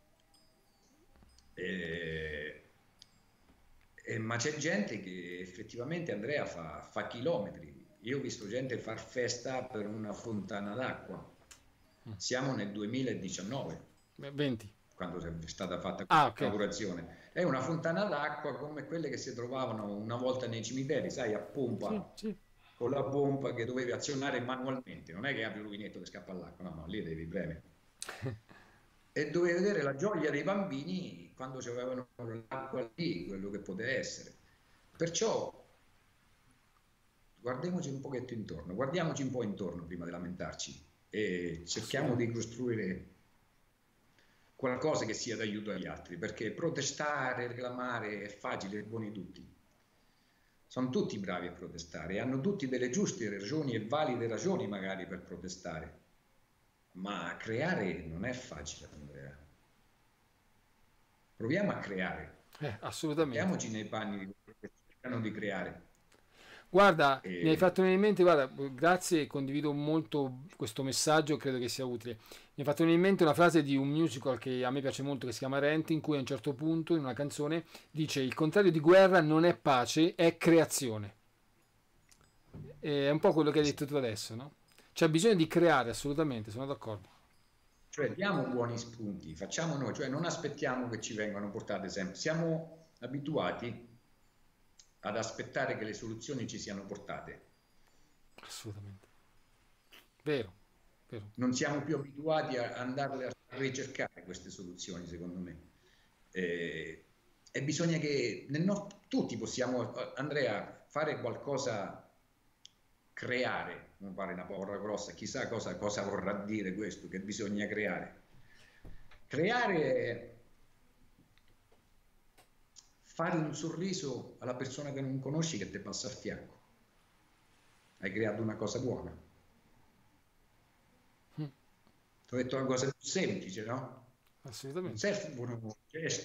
Ma c'è gente che effettivamente, Andrea, fa chilometri. Io ho visto gente far festa per una fontana d'acqua. Siamo nel 2019. 20. Quando è stata fatta questa inaugurazione. Okay. È una fontana d'acqua come quelle che si trovavano una volta nei cimiteri, sai, a pompa, sì. Con la pompa che dovevi azionare manualmente, non è che apri il rubinetto che scappa l'acqua, no, lì devi premere. E dovevi vedere la gioia dei bambini quando avevano l'acqua lì, quello che poteva essere. Perciò guardiamoci un pochetto intorno, guardiamoci un po' intorno prima di lamentarci e cerchiamo di costruire qualcosa che sia d'aiuto agli altri, perché protestare, reclamare è facile, è buoni tutti. Sono tutti bravi a protestare, hanno tutti delle giuste ragioni e valide ragioni magari per protestare, ma creare non è facile, Andrea. Proviamo a creare. Assolutamente. Mettiamoci nei panni di quelli che cercano di creare. Guarda, mi hai fatto venire in mente, guarda, grazie, condivido molto questo messaggio, credo che sia utile. Mi è fatto venire in mente una frase di un musical che a me piace molto, che si chiama Rent, in cui a un certo punto, in una canzone, dice: il contrario di guerra non è pace, è creazione. È un po' quello che hai detto tu adesso, no? C'è bisogno di creare, assolutamente, sono d'accordo. Cioè, diamo buoni spunti, facciamo noi, cioè non aspettiamo che ci vengano portate sempre. Siamo abituati ad aspettare che le soluzioni ci siano portate. Assolutamente. Vero. Non siamo più abituati a andarle a ricercare queste soluzioni, secondo me. E bisogna che tutti possiamo, Andrea, fare qualcosa, creare, non pare una parola grossa, chissà cosa vorrà dire questo, che bisogna creare. Creare fare un sorriso alla persona che non conosci che ti passa a fianco. Hai creato una cosa buona. Ti ho detto una cosa più semplice, no? Assolutamente. Non servono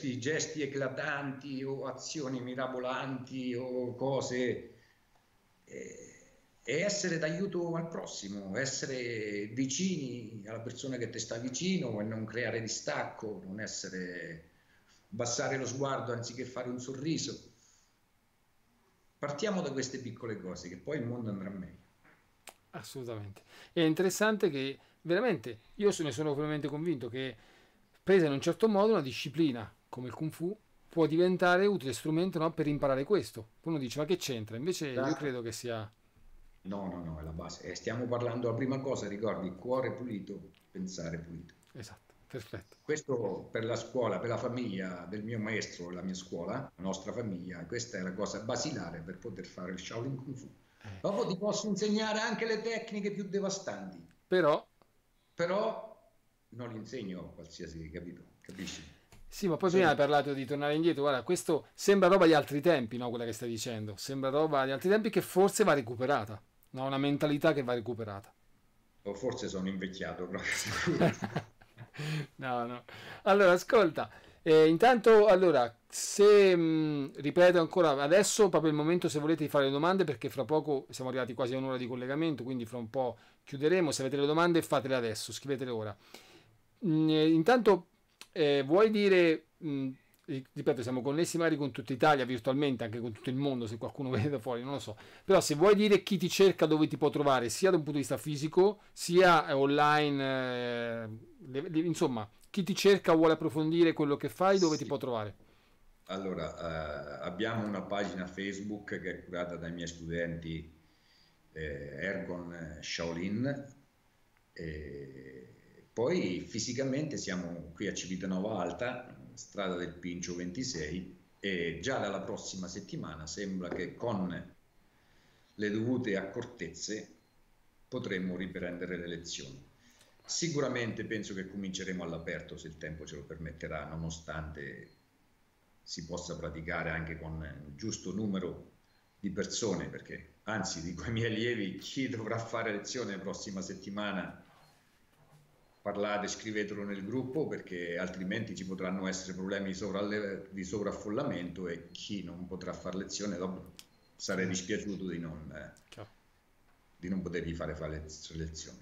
gesti eclatanti o azioni mirabolanti o cose. e essere d'aiuto al prossimo, essere vicini alla persona che ti sta vicino e non creare distacco, non essere, abbassare lo sguardo anziché fare un sorriso. Partiamo da queste piccole cose che poi il mondo andrà meglio. Assolutamente. È interessante che veramente io ne sono veramente convinto che presa in un certo modo una disciplina come il Kung Fu può diventare utile strumento, no, per imparare questo. Uno dice ma che c'entra? Invece io Esatto. credo che sia No, è la base. Stiamo parlando, la prima cosa, ricordi, cuore pulito, pensare pulito. esatto, perfetto. Questo per la scuola, per la famiglia del mio maestro, la mia scuola, la nostra famiglia, questa è la cosa basilare per poter fare il Shaolin Kung Fu. Dopo ti posso insegnare anche le tecniche più devastanti, Però però non li insegno a qualsiasi, capito? Capisci? sì, ma poi prima hai Sono- parlato di tornare indietro. Guarda, questo sembra roba di altri tempi, no? Quella che stai dicendo. Sembra roba di altri tempi che forse va recuperata. No? Una mentalità che va recuperata. o forse sono invecchiato, proprio sicuro. No, no. Allora, ascolta. Intanto, allora, se ripeto ancora, adesso proprio il momento se volete di fare le domande, perché fra poco siamo arrivati quasi a un'ora di collegamento, quindi fra un po' chiuderemo. Se avete le domande, fatele adesso, scrivetele ora. Intanto, vuoi dire, ripeto, siamo connessi magari con tutta Italia virtualmente, anche con tutto il mondo, se qualcuno vede da fuori, non lo so. Però se vuoi dire chi ti cerca, dove ti può trovare, sia da un punto di vista fisico, sia online, insomma, chi ti cerca vuole approfondire quello che fai, dove ti Sì. può trovare? Allora, abbiamo una pagina Facebook che è curata dai miei studenti Ergon Shaolin. Poi fisicamente siamo qui a Civitanova Alta, strada del Pincio 26, e già dalla prossima settimana sembra che con le dovute accortezze potremmo riprendere le lezioni. Sicuramente penso che cominceremo all'aperto se il tempo ce lo permetterà, nonostante si possa praticare anche con il giusto numero di persone, perché anzi dico ai miei allievi, chi dovrà fare lezione la prossima settimana, parlate, scrivetelo nel gruppo, perché altrimenti ci potranno essere problemi di sovraffollamento e chi non potrà fare lezione dopo sarei dispiaciuto Ciao. di non potergli fare lezioni.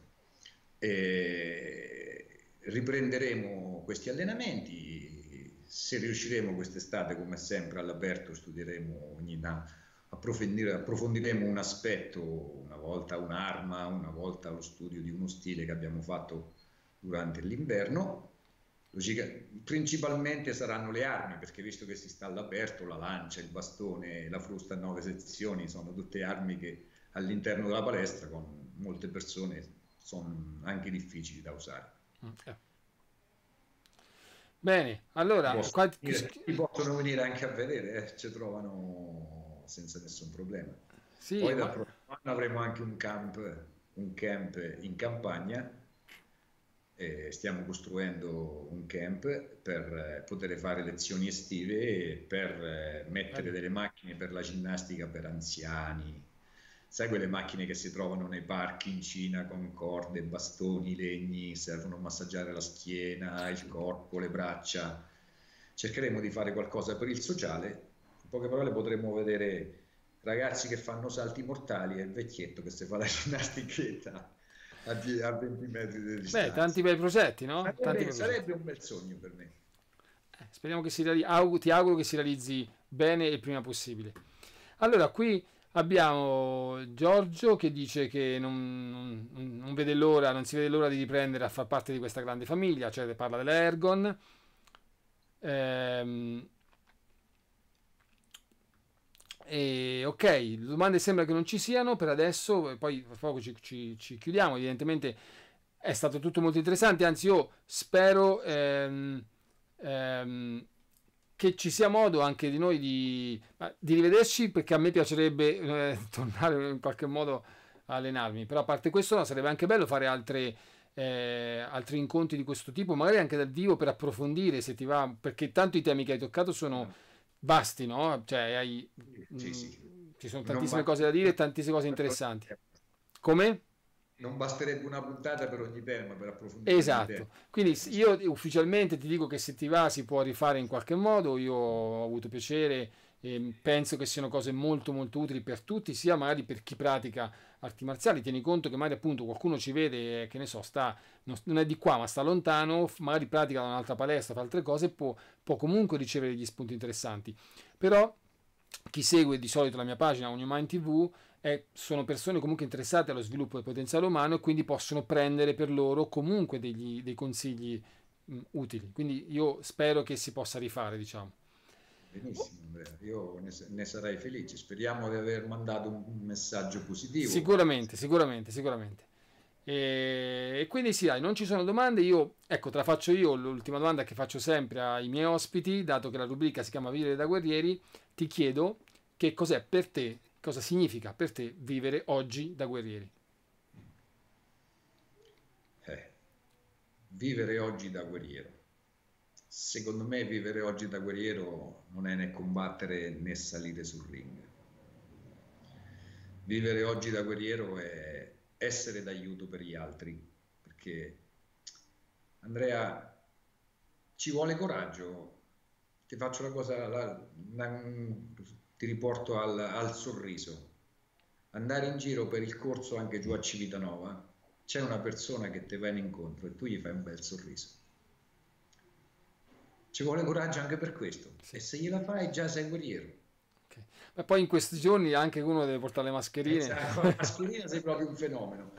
Riprenderemo questi allenamenti, se riusciremo quest'estate come sempre all'aperto studieremo approfondiremo un aspetto, una volta un'arma, una volta lo studio di uno stile che abbiamo fatto durante l'inverno. Principalmente saranno le armi, perché visto che si sta all'aperto, la lancia, il bastone, la frusta a 9 sezioni sono tutte armi che all'interno della palestra con molte persone sono anche difficili da usare. Eh. Bene, allora, Ti possono venire anche a vedere, ci trovano senza nessun problema. sì, Poi dal prossimo anno avremo anche un camp in campagna. Stiamo costruendo un camp per poter fare lezioni estive e per mettere delle macchine per la ginnastica per anziani. Sai quelle macchine che si trovano nei parchi in Cina con corde, bastoni, legni, servono a massaggiare la schiena, il corpo, le braccia. Cercheremo di fare qualcosa per il sociale. In poche parole potremo vedere ragazzi che fanno salti mortali e il vecchietto che si fa la ginnastichetta a 20 metri di distanza. beh, tanti bei progetti, no? Tanti bei Sarebbe progetti. un bel sogno per me. Speriamo che ti auguro che si realizzi bene il prima possibile. Allora, qui abbiamo Giorgio che dice che non vede l'ora, non si vede l'ora di riprendere a far parte di questa grande famiglia, cioè parla dell'Ergon. Ok, domande sembra che non ci siano per adesso, poi fra poco ci chiudiamo. Evidentemente è stato tutto molto interessante, anzi io spero che ci sia modo anche di noi di rivederci, perché a me piacerebbe tornare in qualche modo a allenarmi, però a parte questo no, sarebbe anche bello fare altri incontri di questo tipo, magari anche dal vivo per approfondire se ti va, perché tanto i temi che hai toccato sono vasti, no? Cioè Sì. ci sono Non tantissime cose da dire e tantissime cose interessanti. Come? Non basterebbe una puntata per ogni tema per approfondire ogni tema. Esatto, quindi io ufficialmente ti dico che se ti va si può rifare in qualche modo. Io ho avuto piacere penso che siano cose molto molto utili per tutti, sia magari per chi pratica arti marziali. Tieni conto che magari appunto qualcuno ci vede, che ne so, non è di qua ma sta lontano, magari pratica da un'altra palestra, fa altre cose, può comunque ricevere degli spunti interessanti. Però chi segue di solito la mia pagina New Mind TV sono persone comunque interessate allo sviluppo del potenziale umano e quindi possono prendere per loro comunque dei consigli utili. Quindi io spero che si possa rifare, diciamo. Benissimo, Andrea. Io ne sarei felice. Speriamo di aver mandato un messaggio positivo. Sicuramente, sicuramente, sicuramente. E quindi sì, dai, non ci sono domande. Ecco, te la faccio io l'ultima domanda che faccio sempre ai miei ospiti, dato che la rubrica si chiama Vivere da guerrieri. Ti chiedo che cos'è per te, cosa significa per te vivere oggi da guerrieri? Vivere oggi da guerriero. Secondo me vivere oggi da guerriero non è né combattere né salire sul ring. Vivere oggi da guerriero è essere d'aiuto per gli altri, perché Andrea, ci vuole coraggio. Ti faccio la cosa, ti riporto al sorriso. Andare in giro per il corso anche giù a Civitanova, c'è una persona che ti viene incontro e tu gli fai un bel sorriso. Ci vuole coraggio anche per questo, sì. E se gliela fai già sei guerriero. Okay. Ma poi in questi giorni anche uno deve portare le mascherine. Esatto, la mascherina sei proprio un fenomeno.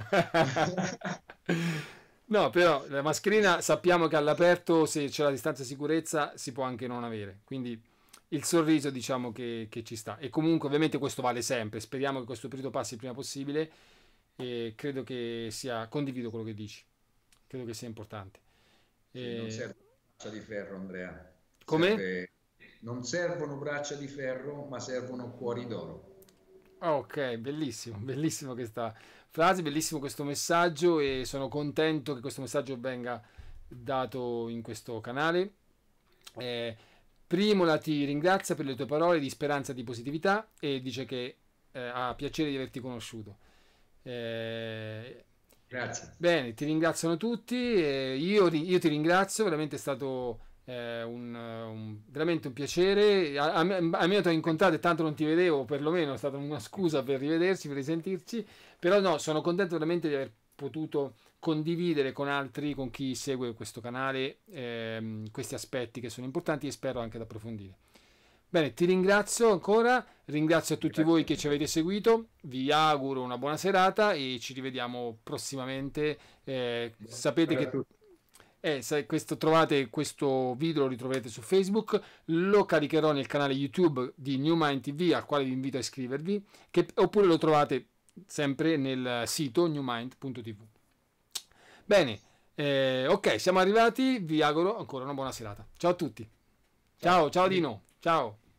No, però la mascherina sappiamo che all'aperto, se c'è la distanza di sicurezza, si può anche non avere. Quindi il sorriso diciamo che ci sta. E comunque ovviamente questo vale sempre. Speriamo che questo periodo passi il prima possibile e credo che condivido quello che dici. Credo che sia importante. Sì, non serve braccia di ferro, Andrea. Come? Non servono braccia di ferro, ma servono cuori d'oro. Ok, bellissimo, bellissimo questa frase, bellissimo questo messaggio e sono contento che questo messaggio venga dato in questo canale. Primola ti ringrazia per le tue parole di speranza e di positività e dice che ha piacere di averti conosciuto. Grazie. Bene, ti ringraziano tutti. Io ti ringrazio, veramente è stato veramente un piacere. A me ti ho incontrato e tanto non ti vedevo, perlomeno è stata una scusa per rivederci, per risentirci. Però no, sono contento veramente di aver potuto condividere con altri, con chi segue questo canale, questi aspetti che sono importanti e spero anche di approfondire. Bene, ti ringrazio ancora, ringrazio a tutti voi che ci avete seguito, vi auguro una buona serata e ci rivediamo prossimamente. Sapete che trovate questo video, lo ritroverete su Facebook, lo caricherò nel canale YouTube di New Mind TV al quale vi invito a iscrivervi, oppure lo trovate sempre nel sito newmind.tv. Bene, ok, siamo arrivati, vi auguro ancora una buona serata. Ciao a tutti. Ciao Dino, ciao.